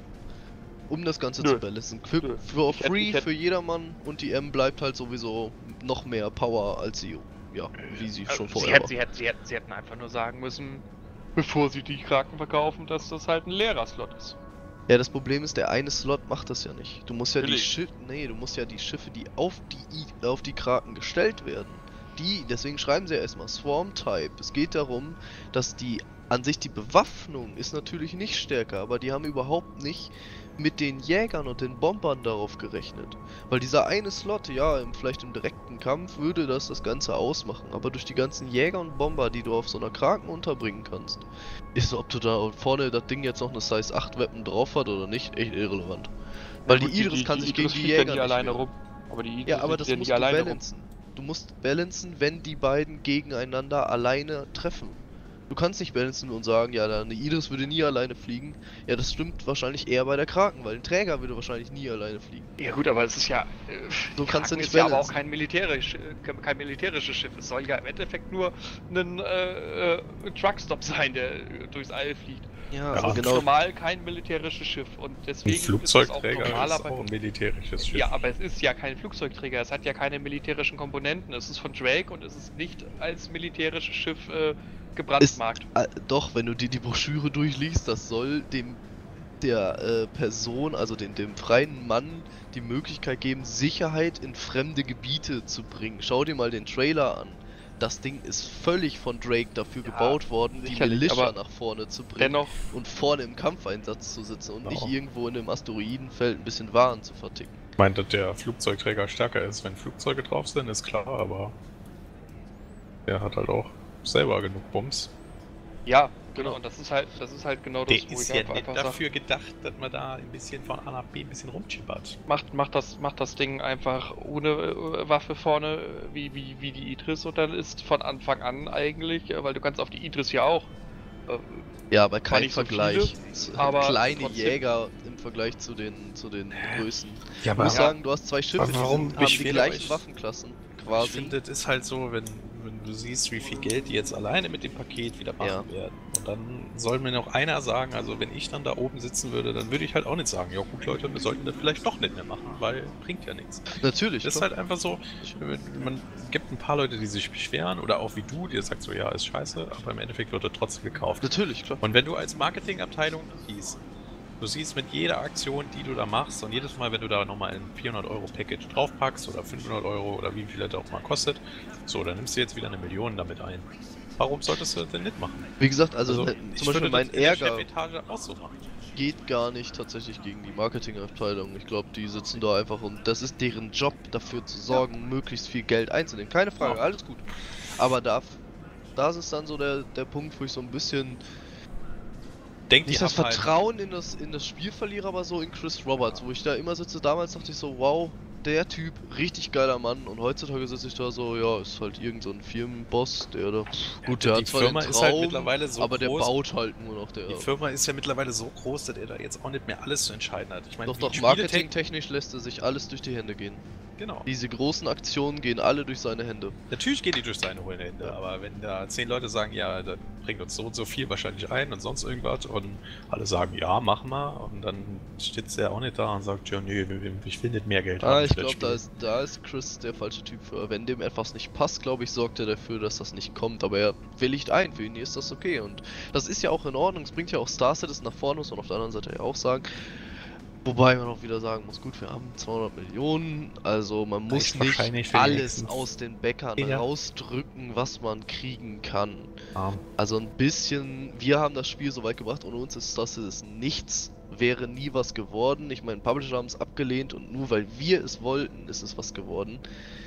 Um das Ganze zu balancen. Für free, für jedermann, und die M bleibt halt sowieso noch mehr Power als sie, ja, wie sie schon vorher war. Sie hätten einfach nur sagen müssen, bevor sie die Kraken verkaufen, dass das halt ein leerer Slot ist. Ja, das Problem ist, der eine Slot macht das ja nicht. Du musst ja die Schiffe, du musst ja die Schiffe, die auf die Kraken gestellt werden, deswegen schreiben sie ja erstmal Swarm Type. Es geht darum, dass an sich die Bewaffnung ist natürlich nicht stärker, aber die haben überhaupt nicht mit den Jägern und den Bombern darauf gerechnet. Weil dieser eine Slot, ja, vielleicht im direkten Kampf würde das Ganze ausmachen, aber durch die ganzen Jäger und Bomber, die du auf so einer Kraken unterbringen kannst, ist, ob du da vorne das Ding jetzt noch eine Size 8 Weapon drauf hat oder nicht, echt irrelevant. Weil die Idris kann sich gegen die Jäger nicht alleine rum. Aber die Idris aber das musst du balancen. Du musst balancen, wenn die beiden gegeneinander alleine treffen. Du kannst nicht balancen und sagen, ja, eine Idris würde nie alleine fliegen. Ja, das stimmt wahrscheinlich eher bei der Kraken, weil ein Träger würde wahrscheinlich nie alleine fliegen. Ja gut, aber es ist ja... so kannst du nicht balancen. Ja aber auch kein militärisches Schiff. Es soll ja im Endeffekt nur ein Truckstop sein, der durchs All fliegt. Ja, das ist genau normal kein militärisches Schiff und deswegen ein Flugzeugträger ist auch ein militärisches Schiff. Ja, aber es ist ja kein Flugzeugträger, es hat ja keine militärischen Komponenten. Es ist von Drake und es ist nicht als militärisches Schiff gebrandmarkt. Doch, wenn du dir die Broschüre durchliest, das soll der Person, also dem freien Mann, die Möglichkeit geben, Sicherheit in fremde Gebiete zu bringen. Schau dir mal den Trailer an. Das Ding ist völlig von Drake dafür gebaut worden, die Militia nach vorne zu bringen und vorne im Kampfeinsatz zu sitzen und nicht irgendwo in einem Asteroidenfeld ein bisschen Waren zu verticken. Ich meine, dass der Flugzeugträger stärker ist, wenn Flugzeuge drauf sind, ist klar, aber der hat halt auch selber genug Bums. Ja, Genau. Und das ist halt genau das, Der wo ist ich ja einfach nicht sag, dafür gedacht, dass man da ein bisschen von A nach B ein bisschen rumchippert. macht das Ding einfach ohne Waffe vorne, wie die Idris, und dann ist von Anfang an eigentlich, weil du kannst auf die Idris ja auch Ja, aber kein nicht so Vergleich. aber Kleine trotzdem. Jäger im Vergleich zu den Größen. Ja, Ich muss ja. sagen, du hast zwei Schiffe, die warum haben die beschwert gleichen euch? Waffenklassen Ich quasi. finde, das ist halt so, wenn du siehst, wie viel Geld die jetzt alleine mit dem Paket wieder machen Ja. werden. Und dann soll mir noch einer sagen, also wenn ich dann da oben sitzen würde, dann würde ich halt auch nicht sagen, ja gut Leute, wir sollten das vielleicht doch nicht mehr machen, weil bringt ja nichts. Natürlich. Das ist klar. halt einfach so, man gibt ein paar Leute, die sich beschweren oder auch wie du, die sagt so, ja, ist scheiße, aber im Endeffekt wird er trotzdem gekauft. Natürlich, klar. Und wenn du als Marketingabteilung du siehst mit jeder Aktion, die du da machst und jedes Mal, wenn du da nochmal ein 400-Euro-Package draufpackst oder 500 Euro oder wie viel das auch mal kostet, so, dann nimmst du jetzt wieder 1 Million damit ein. Warum solltest du das denn nicht machen? Wie gesagt, also ich zum Beispiel würde mein das in der Ärger Chefetage auch so machen. geht gar nicht tatsächlich gegen die Marketingabteilung. Ich glaube, die sitzen da einfach und das ist deren Job, dafür zu sorgen, möglichst viel Geld einzunehmen. Keine Frage, Ja. alles gut. Aber da ist dann so der Punkt, wo ich so ein bisschen Denkt nicht die das haben halt- Vertrauen in das Spiel verliere, aber so in Chris Roberts, wo ich da immer sitze. Damals dachte ich so, wow, der Typ, richtig geiler Mann. Und heutzutage sitze ich da so, ja, ist halt irgend so ein Firmenboss, der da. Gut, der die hat zwar Firma den ist halt Traum, mittlerweile so aber der groß. baut halt nur noch. Der Die Firma ist ja mittlerweile so groß, dass er da jetzt auch nicht mehr alles zu entscheiden hat. Ich meine, doch, wie marketingtechnisch lässt er sich alles durch die Hände gehen. Genau. Diese großen Aktionen gehen alle durch seine Hände. Natürlich geht die durch seine hohen Hände, aber wenn da 10 Leute sagen, ja, das bringt uns so und so viel wahrscheinlich ein und sonst irgendwas und alle sagen, ja, mach mal und dann steht er auch nicht da und sagt, ja, nee, ich will nicht mehr Geld haben. Ich für das glaube, Spiel. da ist Chris der falsche Typ für. Wenn dem etwas nicht passt, glaube ich, sorgt er dafür, dass das nicht kommt. Aber er willigt ein, für ihn ist das okay. Und das ist ja auch in Ordnung. Es bringt ja auch Star Citizen nach vorne, muss man auf der anderen Seite ja auch sagen. Wobei man auch wieder sagen muss, gut, wir haben 200 Millionen, also man muss ist wahrscheinlich nicht für die alles nächsten aus den Bäckern Ja. rausdrücken, was man kriegen kann. Ah, Also ein bisschen, wir haben das Spiel so weit gebracht, ohne uns ist das nichts, wäre nie was geworden. Ich meine, Publisher haben es abgelehnt und nur weil wir es wollten, ist es was geworden.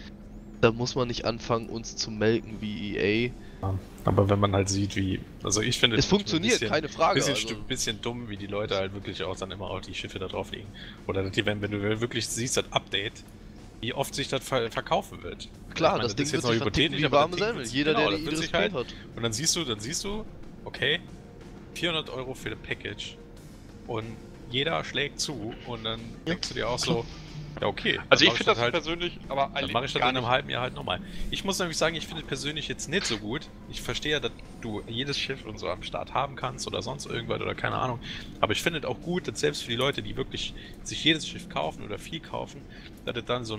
Da muss man nicht anfangen, uns zu melken wie EA. aber wenn man halt sieht, wie. Also ich finde Es funktioniert, keine Frage. Bisschen dumm, wie die Leute halt wirklich auch dann immer auf die Schiffe da drauf liegen. Oder wenn du wirklich siehst, das Update, wie oft sich das verkaufen wird. Klar, Ich meine, das Ding ist wird jetzt noch sich verticken hypothetisch, wie aber das warme Ding Semmel. wird- Jeder, genau, der das die wird Idris sich halt- P hat. Und dann siehst du, okay, 400 Euro für das Package und jeder schlägt zu und dann denkst du dir auch so, ja okay. Also dann ich mach finde das halt, persönlich, aber dann mache ich das in einem halben Jahr halt nochmal. Ich muss nämlich sagen, ich finde persönlich jetzt nicht so gut. Ich verstehe ja, dass du jedes Schiff und so am Start haben kannst oder sonst irgendwas oder keine Ahnung. Aber ich finde es auch gut, dass selbst für die Leute, die wirklich sich jedes Schiff kaufen oder viel kaufen, dass es dann so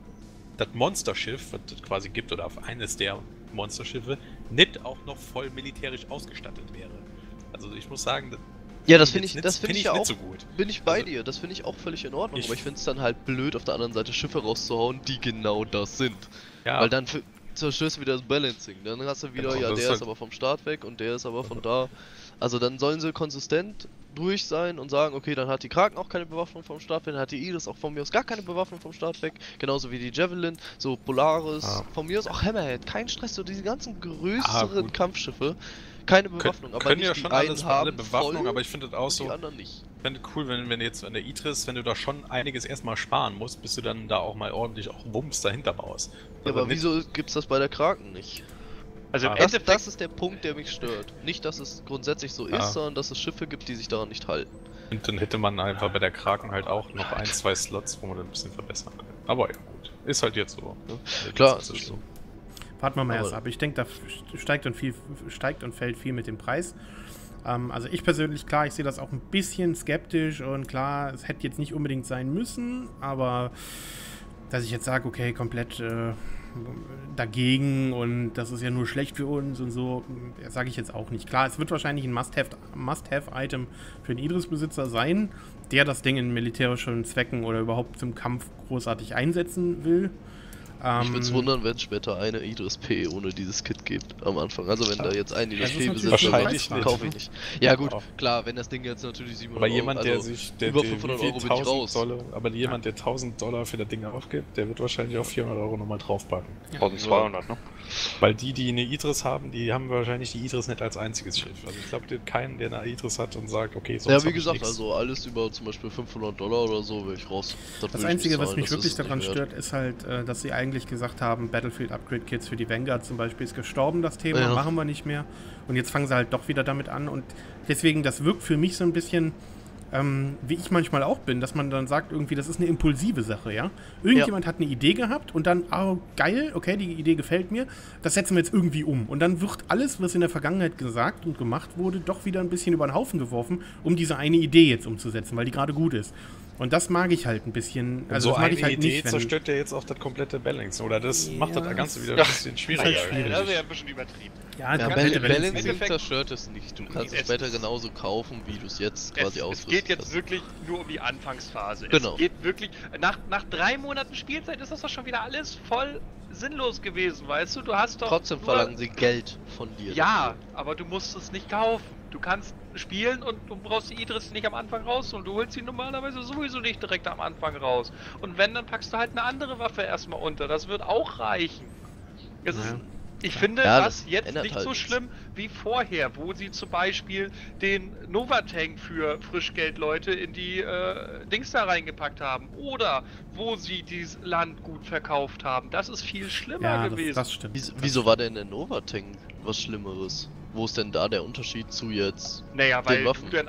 das Monsterschiff, was es quasi gibt, oder auf eines der Monsterschiffe, nicht auch noch voll militärisch ausgestattet wäre. Also ich muss sagen, Ja, das finde jetzt ich, nicht- find ich nicht auch. so gut. Bin ich bei Also, dir, das finde ich auch völlig in Ordnung. ich- Aber ich finde es dann halt blöd, auf der anderen Seite Schiffe rauszuhauen, die genau das sind. Ja, Weil dann zerstörst du wieder das Balancing. Dann hast du wieder, Genau, ja, das der ist ist halt- aber vom Start weg und der ist aber von da. Also dann sollen sie konsistent durch sein und sagen, okay, dann hat die Kraken auch keine Bewaffnung vom Start weg, dann hat die Idris auch von mir aus gar keine Bewaffnung vom Start weg. Genauso wie die Javelin, so Polaris, Ja. von mir aus auch Hammerhead, kein Stress, so diese ganzen größeren gut. Kampfschiffe, keine Bewaffnung. Aber können nicht ja die schon einen alles haben alle Bewaffnung, voll aber ich finde das auch und so. die anderen nicht. Ich fände cool, wenn jetzt an der Idris, wenn du da schon einiges erstmal sparen musst, bis du dann da auch mal ordentlich auch Wumms dahinter baust. Ja, Also aber nicht- wieso gibt's das bei der Kraken nicht? Also im Ah, Das, Endeffekt, das ist der Punkt, der mich stört. Nicht, dass es grundsätzlich so Ja. ist, sondern dass es Schiffe gibt, die sich daran nicht halten. Und dann hätte man einfach bei der Kraken halt auch noch 1, 2 Slots, wo man das ein bisschen verbessern kann. Aber ja, gut. Ist halt jetzt so. Ja, klar, Das es ist so. Warten wir mal Aber- erst ab. Ich denke, da steigt und fällt viel mit dem Preis. Also ich persönlich, klar, ich sehe das auch ein bisschen skeptisch und klar, es hätte jetzt nicht unbedingt sein müssen, aber dass ich jetzt sage, okay, komplett dagegen und das ist ja nur schlecht für uns und so, sage ich jetzt auch nicht. Klar, es wird wahrscheinlich ein Must-Have-Item für den Idris-Besitzer sein, der das Ding in militärischen Zwecken oder überhaupt zum Kampf großartig einsetzen will. Ich würde es wundern, wenn es später eine Idris P ohne dieses Kit gibt am Anfang. Also wenn da jetzt ein Idris P besitzt, wahrscheinlich dann kaufe ich nicht. Ja gut, klar, wenn das Ding jetzt natürlich 700 aber Euro, jemand, der also sich über 500 Euro bin ich raus. Aber jemand, der $1000 für das Ding aufgibt, der wird wahrscheinlich auch 400 Euro nochmal draufpacken. 1200, ne? Weil die eine Idris haben, die haben wahrscheinlich die Idris nicht als einziges Schiff. Also ich glaube, keinen, der eine Idris hat und sagt, okay, sonst ja, wie gesagt, also alles über zum Beispiel $500 oder so will ich raus. Das Einzige, was mich wirklich daran stört, ist halt, dass sie eigentlich gesagt haben, Battlefield Upgrade Kits für die Vanguard zum Beispiel ist gestorben, das Thema, machen wir nicht mehr. Und jetzt fangen sie halt doch wieder damit an und deswegen, das wirkt für mich so ein bisschen, wie ich manchmal auch bin, dass man dann sagt, irgendwie, das ist eine impulsive Sache, ja? Irgendjemand hat eine Idee gehabt und dann, geil, okay, die Idee gefällt mir, das setzen wir jetzt irgendwie um. Und dann wird alles, was in der Vergangenheit gesagt und gemacht wurde, doch wieder ein bisschen über den Haufen geworfen, um diese eine Idee jetzt umzusetzen, weil die gerade gut ist. Und das mag ich halt ein bisschen. Also so das mag eine ich halt Idee nicht, wenn zerstört ja jetzt auch das komplette Balancing. Oder das macht das Ganze wieder ein bisschen schwieriger. Das ist ja ein bisschen übertrieben. Ja, Balancing zerstört es nicht. Du kannst es später genauso kaufen, wie du es jetzt quasi ausrüsten. Es geht jetzt wirklich nur um die Anfangsphase. Genau. Es geht wirklich, nach 3 Monaten Spielzeit ist das doch schon wieder alles voll sinnlos gewesen, weißt du? Du hast doch trotzdem verlangen sie Geld von dir. Ja, aber du musst es nicht kaufen. Du kannst spielen und du brauchst die Idris nicht am Anfang raus und du holst sie normalerweise sowieso nicht direkt am Anfang raus. Und wenn, dann packst du halt eine andere Waffe erstmal unter. Das wird auch reichen. Es ist, ich finde das jetzt nicht halt so schlimm wie vorher, wo sie zum Beispiel den Nova-Tank für Frischgeldleute in die Dings da reingepackt haben. Oder wo sie dieses Land gut verkauft haben. Das ist viel schlimmer gewesen. Das stimmt. Wieso war denn der Nova-Tank was Schlimmeres? Wo ist denn da der Unterschied zu jetzt? Naja, weil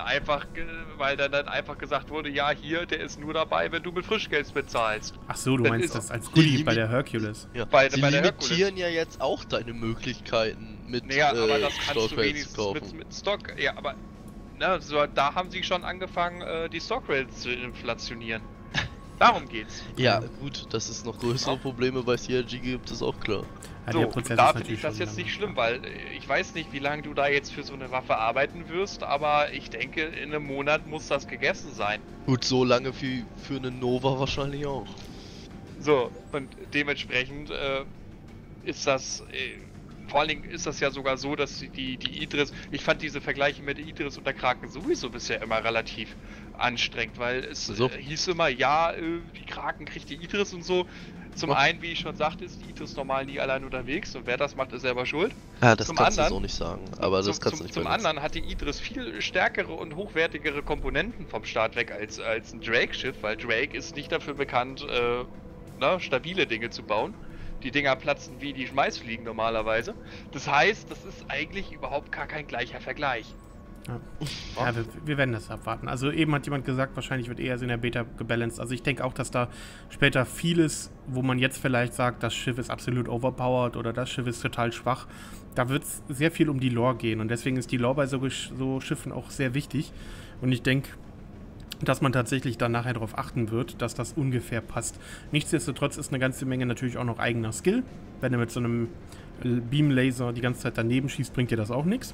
dann einfach gesagt wurde, ja hier, der ist nur dabei, wenn du mit Frischgeld bezahlst. Ach so, du meinst das als Goodie bei der Hercules. Ja. Sie limitieren ja jetzt auch deine Möglichkeiten mit aber das kannst du wenigstens kaufen. Mit Stock, ja, aber da haben sie schon angefangen, die Stockrates zu inflationieren. Darum geht's. Ja, gut, dass es noch größere Probleme bei CRG gibt, ist auch klar. Ja, so, da finde ich das jetzt nicht schlimm, weil ich weiß nicht, wie lange du da jetzt für so eine Waffe arbeiten wirst, aber ich denke, in einem Monat muss das gegessen sein. Gut, so lange wie für eine Nova wahrscheinlich auch. So, und dementsprechend ist das, vor allen Dingen ist das ja sogar so, dass die Idris, ich fand diese Vergleiche mit der Idris und der Kraken sowieso bisher immer relativ anstrengend, weil es hieß immer, ja, die Kraken kriegt die Idris und so. Zum einen, wie ich schon sagte, ist die Idris normal nie allein unterwegs und wer das macht, ist selber schuld. Ja, das kannst du so nicht sagen, aber das kannst du nicht Zum anderen hat die Idris viel stärkere und hochwertigere Komponenten vom Start weg als ein Drake-Schiff, weil Drake ist nicht dafür bekannt, stabile Dinge zu bauen. Die Dinger platzen wie die Schmeißfliegen normalerweise. Das heißt, das ist eigentlich überhaupt gar kein gleicher Vergleich. Ja, wir werden das abwarten. Also eben hat jemand gesagt, wahrscheinlich wird eher in der Beta gebalanced. Also ich denke auch, dass da später vieles, wo man jetzt vielleicht sagt, das Schiff ist absolut overpowered oder das Schiff ist total schwach, da wird es sehr viel um die Lore gehen. Und deswegen ist die Lore bei so Schiffen auch sehr wichtig. Und ich denke, dass man tatsächlich dann nachher darauf achten wird, dass das ungefähr passt. Nichtsdestotrotz ist eine ganze Menge natürlich auch noch eigener Skill. Wenn er mit so einem Beamlaser die ganze Zeit daneben schießt, bringt dir das auch nichts.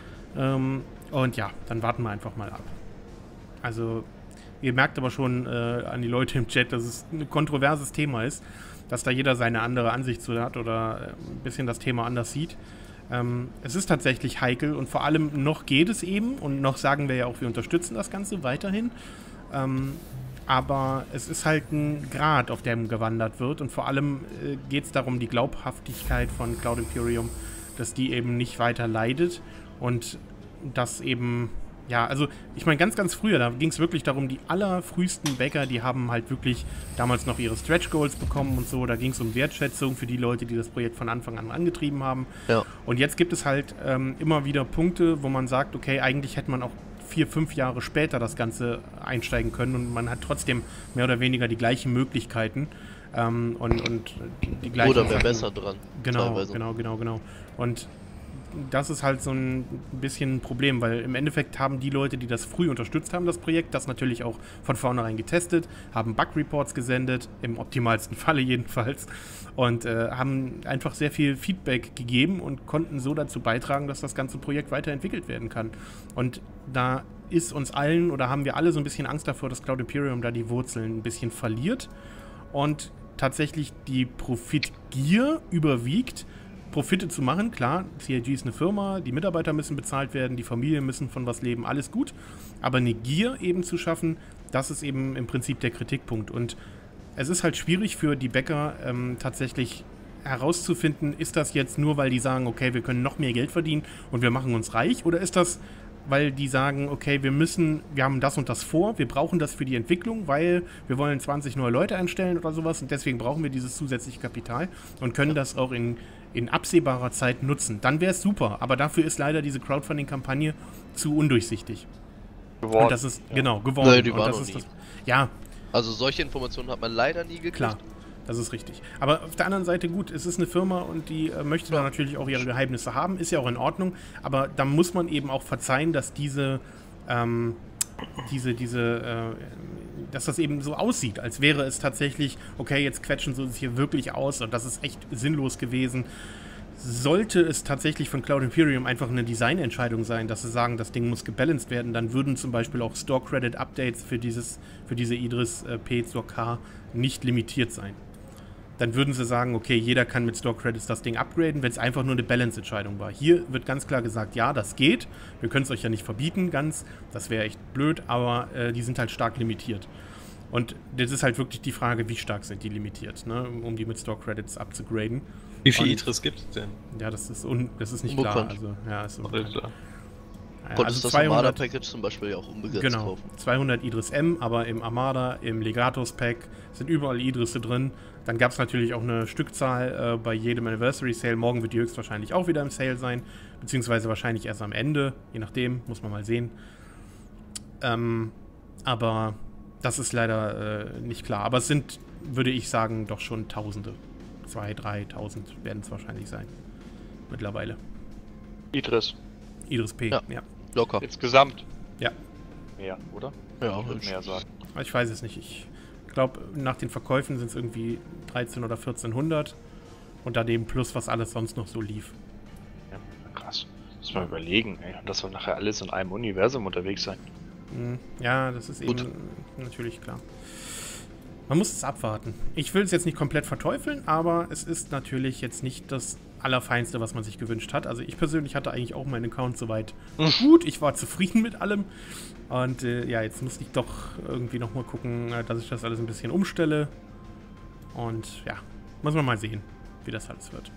Und ja, dann warten wir einfach mal ab. Also, ihr merkt aber schon an die Leute im Chat, dass es ein kontroverses Thema ist, dass da jeder seine andere Ansicht zu hat oder ein bisschen das Thema anders sieht. Es ist tatsächlich heikel und vor allem noch geht es eben und noch sagen wir ja auch, wir unterstützen das Ganze weiterhin. Aber es ist halt ein Grad, auf dem gewandert wird und vor allem geht es darum, die Glaubhaftigkeit von Cloud Imperium, dass die eben nicht weiter leidet und dass eben, ja, also ich meine ganz, ganz früher, da ging es wirklich darum, die allerfrühesten Bäcker, die haben halt wirklich damals noch ihre Stretch Goals bekommen und so, da ging es um Wertschätzung für die Leute, die das Projekt von Anfang an angetrieben haben. Ja. Und jetzt gibt es halt immer wieder Punkte, wo man sagt, okay, eigentlich hätte man auch 4-5 Jahre später das Ganze einsteigen können und man hat trotzdem mehr oder weniger die gleichen Möglichkeiten und die gleichen oder wäre besser dran. Genau. Und das ist halt so ein bisschen ein Problem, weil im Endeffekt haben die Leute, die das früh unterstützt haben, das Projekt, das natürlich auch von vornherein getestet, haben Bug-Reports gesendet, im optimalsten Falle jedenfalls, und haben einfach sehr viel Feedback gegeben und konnten so dazu beitragen, dass das ganze Projekt weiterentwickelt werden kann. Und da ist uns allen, oder haben wir alle so ein bisschen Angst davor, dass Cloud Imperium da die Wurzeln ein bisschen verliert. Und tatsächlich die Profitgier überwiegt, Profite zu machen. Klar, CIG ist eine Firma, die Mitarbeiter müssen bezahlt werden, die Familien müssen von was leben, alles gut. Aber eine Gier eben zu schaffen, das ist eben im Prinzip der Kritikpunkt. Und es ist halt schwierig für die Bäcker tatsächlich herauszufinden, ist das jetzt nur, weil die sagen, okay, wir können noch mehr Geld verdienen und wir machen uns reich, oder ist das, weil die sagen, okay, wir haben das und das vor, wir brauchen das für die Entwicklung, weil wir wollen 20 neue Leute einstellen oder sowas und deswegen brauchen wir dieses zusätzliche Kapital und können das auch in absehbarer Zeit nutzen. Dann wäre es super, aber dafür ist leider diese Crowdfunding-Kampagne zu undurchsichtig. Geworden. Und das ist, genau, geworden. Nein, die und war das noch ist nie. das, ja, Also solche Informationen hat man leider nie gekriegt. klar. Das ist richtig. Aber auf der anderen Seite, gut, es ist eine Firma und die möchte da natürlich auch ihre Geheimnisse haben, ist ja auch in Ordnung, aber da muss man eben auch verzeihen, dass dass das eben so aussieht, als wäre es tatsächlich, okay, jetzt quetschen sie uns hier wirklich aus und das ist echt sinnlos gewesen. Sollte es tatsächlich von Cloud Imperium einfach eine Designentscheidung sein, dass sie sagen, das Ding muss gebalanced werden, dann würden zum Beispiel auch Store-Credit-Updates für diese Idris P zur K nicht limitiert sein. Dann würden sie sagen, okay, jeder kann mit Store-Credits das Ding upgraden, wenn es einfach nur eine Balance-Entscheidung war. Hier wird ganz klar gesagt, ja, das geht. Wir können es euch ja nicht verbieten, das wäre echt blöd, aber die sind halt stark limitiert. Und das ist halt wirklich die Frage, wie stark sind die limitiert, ne, um die mit Store-Credits abzugraden. Wie viel Idris gibt es denn? Ja, das ist nicht klar. Also, ja, ist unbekannt. Ja, Konntest also das Armada-Package zum Beispiel auch unbegrenzt kaufen. 200 Idris M, aber im Armada, im Legatus-Pack sind überall Idrisse drin. Dann gab es natürlich auch eine Stückzahl bei jedem Anniversary-Sale. Morgen wird die höchstwahrscheinlich auch wieder im Sale sein, beziehungsweise wahrscheinlich erst am Ende, je nachdem, muss man mal sehen. Aber das ist leider nicht klar. Aber es sind, würde ich sagen, doch schon Tausende. 2.000, 3.000 werden es wahrscheinlich sein. Mittlerweile. Idris P, ja. Locker. Insgesamt? Ja. Mehr, oder? Ja, ich würde mehr sagen. Ich weiß es nicht. Ich glaube, nach den Verkäufen sind es irgendwie 13 oder 1400 und daneben plus, was alles sonst noch so lief. Ja, krass. Muss man überlegen, ey. Das soll nachher alles in einem Universum unterwegs sein. Ja, das ist eben natürlich klar. Man muss es abwarten. Ich will es jetzt nicht komplett verteufeln, aber es ist natürlich jetzt nicht das Allerfeinste, was man sich gewünscht hat. Also ich persönlich hatte eigentlich auch meinen Account soweit gut. Ich war zufrieden mit allem. Und ja, jetzt muss ich doch irgendwie nochmal gucken, dass ich das alles ein bisschen umstelle. Und ja, muss man mal sehen, wie das alles wird.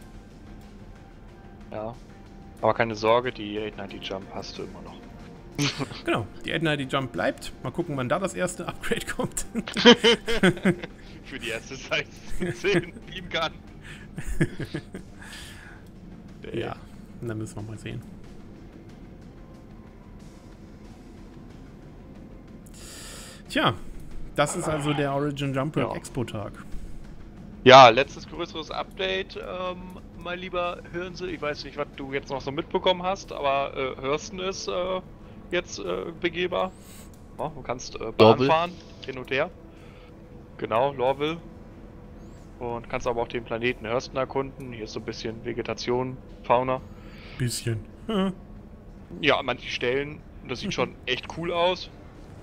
Ja, aber keine Sorge, die 890 Jump hast du immer noch. Genau, die 890 Jump bleibt. Mal gucken, wann da das erste Upgrade kommt. Für die erste Size 10 Beam Gun. Ja, dann müssen wir mal sehen. Tja, das ist also der Origin Jump World Expo-Tag. Ja, letztes größeres Update, mein lieber Hirnse. Ich weiß nicht, was du jetzt noch so mitbekommen hast, aber Hürsten ist jetzt begehbar. Ja, du kannst Bahn fahren, hin und her. Genau, Lorville. Und kannst aber auch den Planeten Hürsten erkunden. Hier ist so ein bisschen Vegetation, Fauna. Bisschen. Ja, an manchen Stellen. Das sieht schon echt cool aus.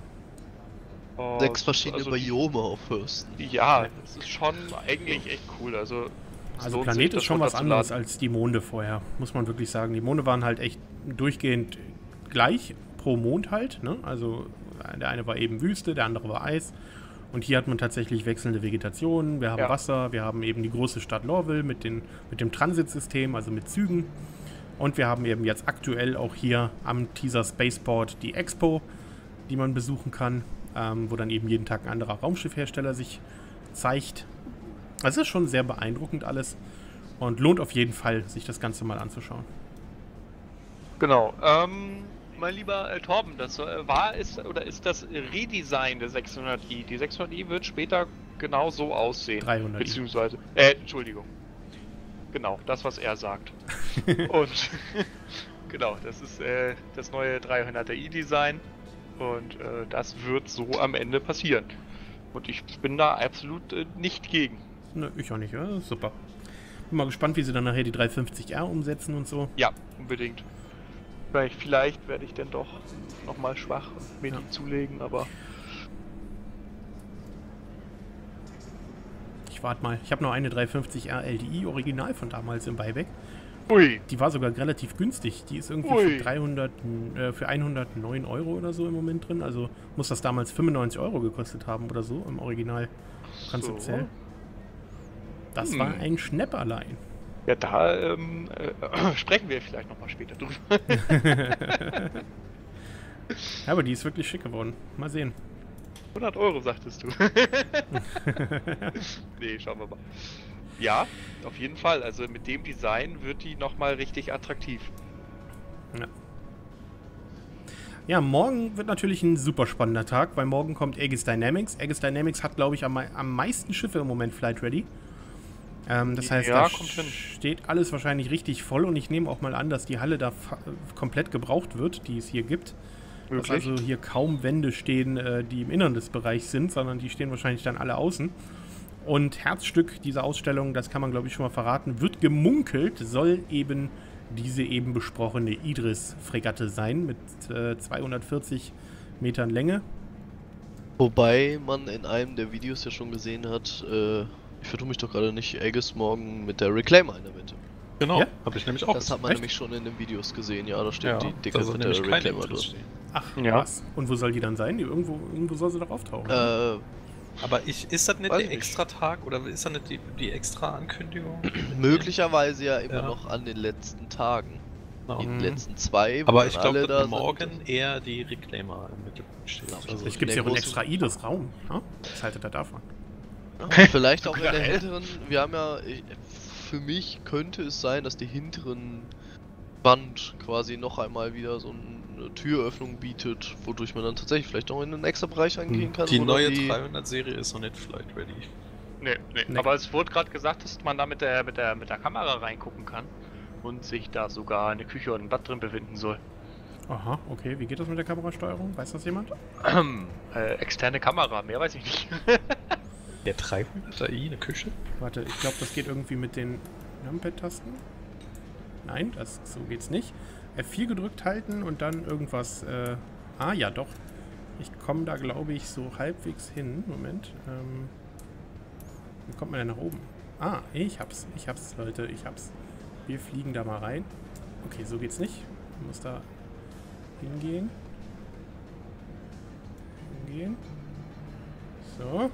6 verschiedene Biome auf Hürsten. Ja, das ist schon eigentlich echt cool. Also Planet ist schon was anderes als die Monde vorher, muss man wirklich sagen. Die Monde waren halt echt durchgehend gleich pro Mond halt, ne? Also der eine war eben Wüste, der andere war Eis. Und hier hat man tatsächlich wechselnde Vegetation, wir haben Wasser, wir haben eben die große Stadt Lorville mit dem Transitsystem, also mit Zügen. Und wir haben eben jetzt aktuell auch hier am Teaser Spaceport die Expo, die man besuchen kann, wo dann eben jeden Tag ein anderer Raumschiffhersteller sich zeigt. Also es ist schon sehr beeindruckend alles und lohnt auf jeden Fall, sich das Ganze mal anzuschauen. Genau. Mein lieber Torben, das ist das Redesign der 600i. Die 600i wird später genau so aussehen. 300i. Beziehungsweise, Entschuldigung. Genau, das, was er sagt. Und genau, das ist das neue 300i Design. Und das wird so am Ende passieren. Und ich bin da absolut nicht gegen. Ne, ich auch nicht, ja, super. Bin mal gespannt, wie sie dann nachher die 350R umsetzen und so. Ja, unbedingt. Vielleicht werde ich dann doch nochmal schwach und mir die zulegen, aber... ich warte mal. Ich habe noch eine 350R LDI Original von damals im Buyback. Ui. Die war sogar relativ günstig. Die ist irgendwie für 109 Euro oder so im Moment drin. Also muss das damals 95 Euro gekostet haben oder so im Original konzeptionell. So. Das war ein Schnäpperlein. Ja, da sprechen wir vielleicht nochmal später drüber. Ja, aber die ist wirklich schick geworden. Mal sehen. 100 Euro sagtest du. Nee, schauen wir mal. Ja, auf jeden Fall. Also mit dem Design wird die nochmal richtig attraktiv. Ja. Ja, morgen wird natürlich ein super spannender Tag, weil morgen kommt Aegis Dynamics. Aegis Dynamics hat, glaube ich, am meisten Schiffe im Moment Flight Ready. Das heißt, Ja, da kommt hin. steht alles wahrscheinlich richtig voll und ich nehme auch mal an, dass die Halle da komplett gebraucht wird, die es hier gibt. Dass Wirklich? also hier kaum Wände stehen, die im Innern des Bereichs sind, sondern die stehen wahrscheinlich dann alle außen. Und Herzstück dieser Ausstellung, das kann man glaube ich schon mal verraten, wird gemunkelt, soll eben diese eben besprochene Idris-Fregatte sein mit 240 Metern Länge. Wobei man in einem der Videos ja schon gesehen hat, ich vertue mich doch gerade nicht, Aegis morgen mit der Reclaimer in der Mitte. Genau, Ja? habe ich nämlich auch. Das hat man Echt? nämlich schon in den Videos gesehen, ja, da steht ja, die da dicke soll mit der nämlich keine Reclaimer Idris drin. stehen. Ach, Ja. was? Und wo soll die dann sein? Irgendwo soll sie doch auftauchen. Aber ist das nicht Weiß der ich nicht. Extra-Tag oder ist das nicht die Extra-Ankündigung? Möglicherweise ja immer Ja. noch an den letzten Tagen. Genau. Die letzten zwei, wo Aber dann ich glaube, alle da dass morgen sind. eher die Reclaimer im Mittelpunkt steht. Glaub ich Also, Vielleicht gibt es ja der auch einen großen- extra Idris-Raum. Ja? Was haltet ihr davon? Ja, vielleicht auch in der Geil. hinteren, wir haben ja, für mich könnte es sein, dass die hinteren Wand quasi noch einmal wieder so eine Türöffnung bietet, wodurch man dann tatsächlich vielleicht noch in einen extra Bereich eingehen kann. die wo neue dann 300-Serie ist noch nicht Flight Ready. Nee. Nee. Aber es wurde gerade gesagt, dass man da mit der Kamera reingucken kann und sich da sogar eine Küche und ein Bad drin befinden soll. Aha, okay. Wie geht das mit der Kamerasteuerung? Weiß das jemand? Externe Kamera, mehr weiß ich nicht. Der 300i, eine Küche? Warte, ich glaube, das geht irgendwie mit den Numpad-Tasten. Nein, so geht's nicht. F4 gedrückt halten und dann irgendwas. Ja, doch. Ich komme da, glaube ich, so halbwegs hin. Moment. Wie kommt man denn nach oben? Ah, ich hab's, Leute, ich hab's. Wir fliegen da mal rein. Okay, so geht's nicht. Man muss da hingehen. So.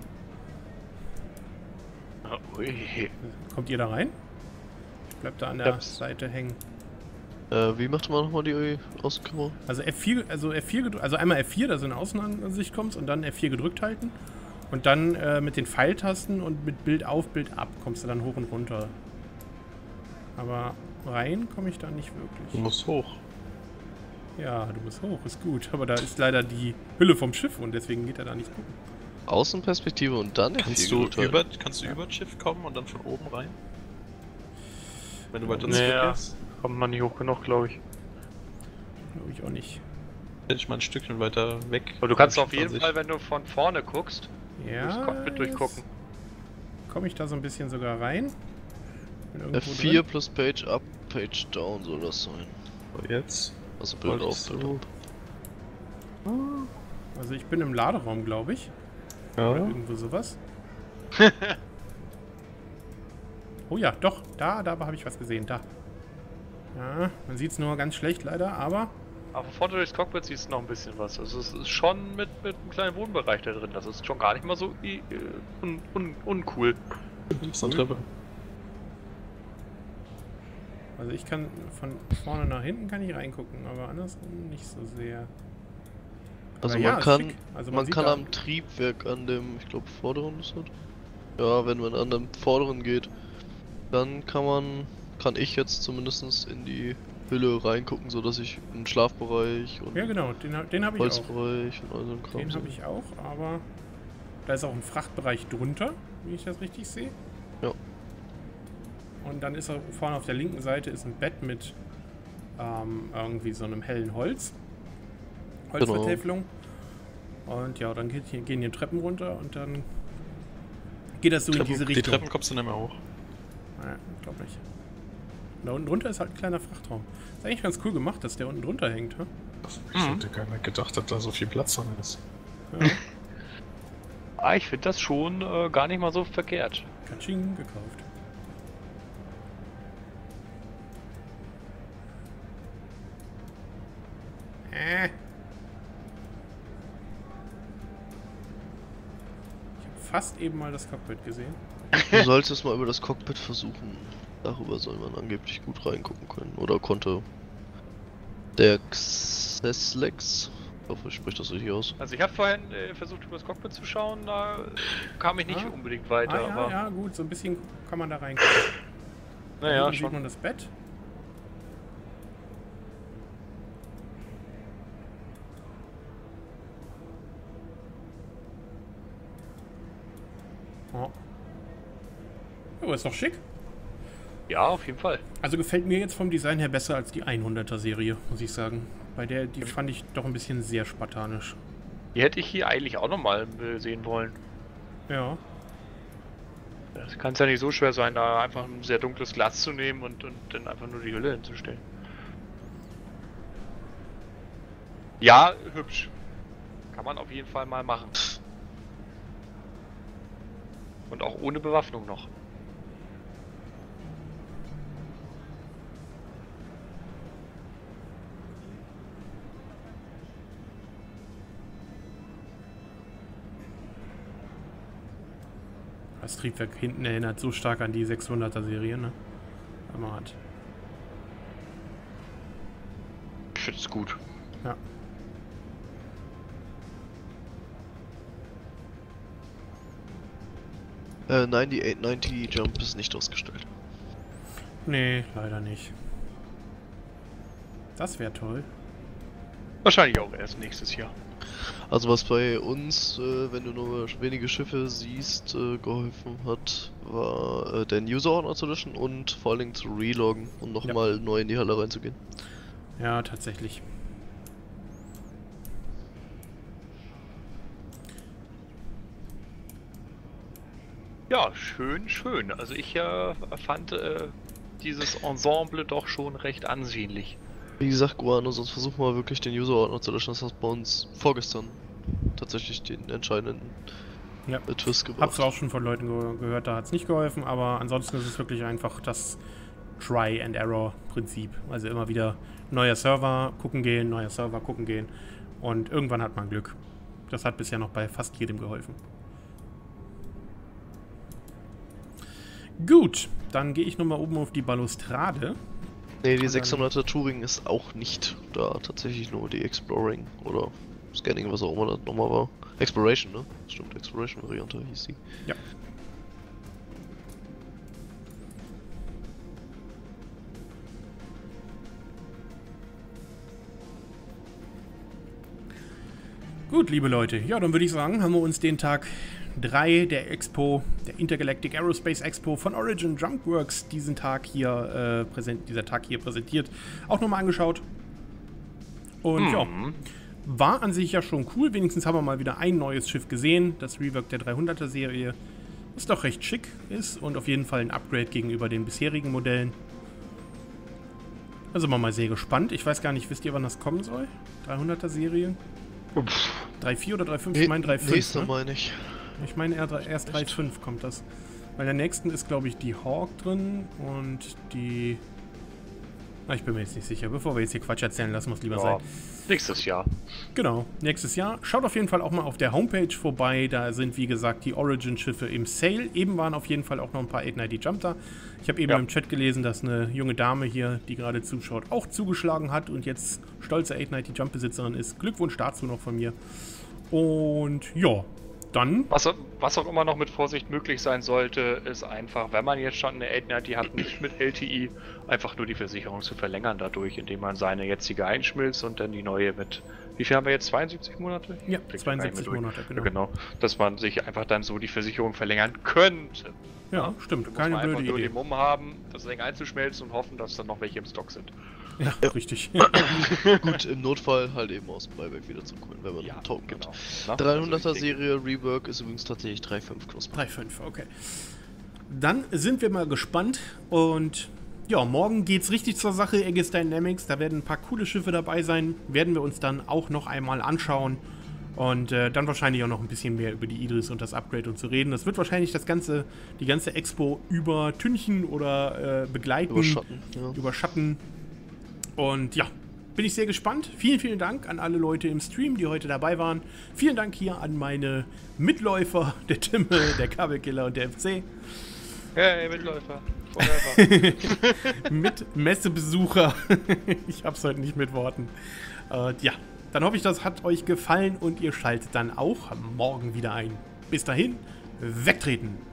Ui. Kommt ihr da rein? Ich bleib da an der Seite hängen. Wie macht man nochmal die Außenkamera? Also F4 gedrückt, also einmal F4, dass du in Außenansicht kommst und dann F4 gedrückt halten. Und dann mit den Pfeiltasten und mit Bild auf, Bild ab kommst du dann hoch und runter. Aber rein komme ich da nicht Du wirklich. musst hoch. Ja, du musst hoch, ist gut. Aber da ist leider die Hülle vom Schiff und deswegen geht er da nicht gucken. Außenperspektive und dann Kannst F4 du gedrückt halten. kannst du über das Schiff kommen und dann von oben rein? Wenn du weiter Nee, ja. gehst, Kommt man nicht hoch genug, glaube ich. Glaube ich auch nicht. hätte ich mal ein Stückchen weiter weg. Aber du kannst vom auf Schiff an jeden sich. Fall, wenn du von vorne guckst, Ja. durchs Cockpit durchgucken. Komme ich da so ein bisschen sogar rein? Bin irgendwo F4 drin. plus Page up, Page down soll das sein. So, jetzt. Also Bild auf, Wolltest Bild du- ab. Also ich bin im Laderaum, glaube ich. Ja. Oder irgendwo sowas. Oh ja, doch, da habe ich was gesehen, da. Ja, man sieht es nur ganz schlecht leider, aber Aber von vorne durchs Cockpit siehst du noch ein bisschen was. Also es ist schon mit einem kleinen Wohnbereich da drin. Das ist schon gar nicht mal so uncool. So eine Treppe. also ich kann von vorne nach hinten kann ich reingucken, aber andersrum nicht so sehr. Also Aber man ist kann, schick. Also man sieht kann da- am Triebwerk an dem, ich glaube vorderen ist das? Ja, wenn man an dem vorderen geht, dann kann ich jetzt zumindest in die Hülle reingucken, so dass ich einen Schlafbereich und Ja genau, den habe ich auch. Holzbereich und all so ein Kram Den sehe. habe ich auch, aber da ist auch ein Frachtbereich drunter, wie ich das richtig sehe. Ja. Und dann ist auch vorne auf der linken Seite ist ein Bett mit irgendwie so einem hellen Holzvertäfelung. Und ja, dann gehen die Treppen runter und dann geht das so in diese Die Richtung. Treppen kommst du nicht mehr hoch. Ja, ich glaube nicht. Und da unten drunter ist halt ein kleiner Frachtraum. Ist eigentlich ganz cool gemacht, dass der unten drunter hängt. Hm? Ich hätte gar nicht gedacht, dass da so viel Platz drin ist. Ja. Ich finde das schon gar nicht mal so verkehrt. Katsching, gekauft. Ich habe fast eben mal das Cockpit gesehen. Du solltest mal über das Cockpit versuchen. Darüber soll man angeblich gut reingucken können. Oder konnte der Xeslex. Ich hoffe, ich spreche das richtig aus. Also ich habe vorhin versucht, über das Cockpit zu schauen, da kam ich nicht unbedingt weiter. Ja, aber ja, gut, so ein bisschen kann man da reingucken. naja, Dann schon. sieht man das Bett. Oh. Oh, ist doch schick. Ja, auf jeden Fall. Also gefällt mir jetzt vom Design her besser als die 100er Serie, muss ich sagen. Die fand ich doch ein bisschen sehr spartanisch. Die hätte ich hier eigentlich auch nochmal sehen wollen. Ja. Das kann es ja nicht so schwer sein, da einfach ein sehr dunkles Glas zu nehmen und dann einfach nur die Hülle hinzustellen. Ja, hübsch. Kann man auf jeden Fall mal machen. Und auch ohne Bewaffnung noch. Das Triebwerk hinten erinnert so stark an die 600er Serie, ne? Aber hat. Ich finde es gut. Ja. Nein, die 890 Jump ist nicht ausgestellt. Nee, leider nicht. Das wäre toll. Wahrscheinlich auch erst nächstes Jahr. Also was bei uns, wenn du nur wenige Schiffe siehst, geholfen hat, war den User Ordner zu löschen und vor allen Dingen zu reloggen und nochmal neu in die Halle reinzugehen. Ja, tatsächlich. Ja, schön, schön. Also ich fand dieses Ensemble doch schon recht ansehnlich. Wie gesagt, Guano, sonst versuch mal wirklich den User Ordner zu löschen. Das hat bei uns vorgestern tatsächlich den entscheidenden Twist gebracht. Hab's auch schon von Leuten gehört, da hat's nicht geholfen, aber ansonsten ist es wirklich einfach das Try-and-Error-Prinzip. Also immer wieder neuer Server gucken gehen, neuer Server gucken gehen und irgendwann hat man Glück. Das hat bisher noch bei fast jedem geholfen. Gut, dann gehe ich nochmal oben auf die Balustrade. Nee, die 600er Touring ist auch nicht da, tatsächlich nur die Exploring oder Scanning, was auch immer das nochmal war. Exploration, ne? Stimmt, Exploration-Variante hieß sie. Ja. Gut, liebe Leute, ja, dann würde ich sagen, haben wir uns den Tag 3 der Expo, der Intergalactic Aerospace Expo von Origin Junkworks dieser Tag hier präsentiert, auch nochmal angeschaut. Und ja, war an sich ja schon cool, wenigstens haben wir mal wieder ein neues Schiff gesehen, das Rework der 300er Serie, was doch recht schick ist und auf jeden Fall ein Upgrade gegenüber den bisherigen Modellen. Da sind wir mal sehr gespannt. Ich weiß gar nicht, wisst ihr, wann das kommen soll? 300er Serie? 3.4 oder 3.5? Ich meine 3.5. Nächste ne? meine ich. Ich meine erst 3.5 kommt das. Bei der nächsten ist, glaube ich, die Hawk drin und die... ich bin mir jetzt nicht sicher. Bevor wir jetzt hier Quatsch erzählen, lassen wir es lieber sein. Nächstes Jahr. Genau, nächstes Jahr. Schaut auf jeden Fall auch mal auf der Homepage vorbei. Da sind, wie gesagt, die Origin-Schiffe im Sale. Eben waren auf jeden Fall auch noch ein paar 890 Jump da. Ich habe eben im Chat gelesen, dass eine junge Dame hier, die gerade zuschaut, auch zugeschlagen hat und jetzt stolze 890 Jump-Besitzerin ist. Glückwunsch dazu noch von mir. Und ja, dann... Was auch immer noch mit Vorsicht möglich sein sollte, ist einfach, wenn man jetzt schon eine 890 hat, nicht mit LTI, einfach nur die Versicherung zu verlängern dadurch, indem man seine jetzige einschmilzt und dann die neue mit, wie viel haben wir jetzt, 72 Monate? Ja, 72 Monate, genau. Genau, dass man sich einfach dann so die Versicherung verlängern könnte. Ja, stimmt, keine blöde Idee. Einfach nur Idee. den Mumm haben, das Ding einzuschmelzen und hoffen, dass dann noch welche im Stock sind. Ja, richtig. Gut, im Notfall halt eben aus dem Buyback wieder zu holen, wenn man einen Token gibt. 300er Serie Rework ist übrigens tatsächlich 3.5 Knusper. 3.5, okay. Dann sind wir mal gespannt und ja, morgen geht's richtig zur Sache, Aegis Dynamics. Da werden ein paar coole Schiffe dabei sein, werden wir uns dann auch noch einmal anschauen Und dann wahrscheinlich auch noch ein bisschen mehr über die Idris und das Upgrade und zu reden. Das wird wahrscheinlich die ganze Expo übertünchen oder begleiten. Überschatten. Und ja, bin ich sehr gespannt. Vielen, vielen Dank an alle Leute im Stream, die heute dabei waren. Vielen Dank hier an meine Mitläufer, der Timme, der Kabelkiller und der FC. Hey, Mitläufer. Forever. Mit Messebesucher. Ich hab's heute nicht mit Worten. Ja, dann hoffe ich, das hat euch gefallen und ihr schaltet dann auch morgen wieder ein. Bis dahin, wegtreten!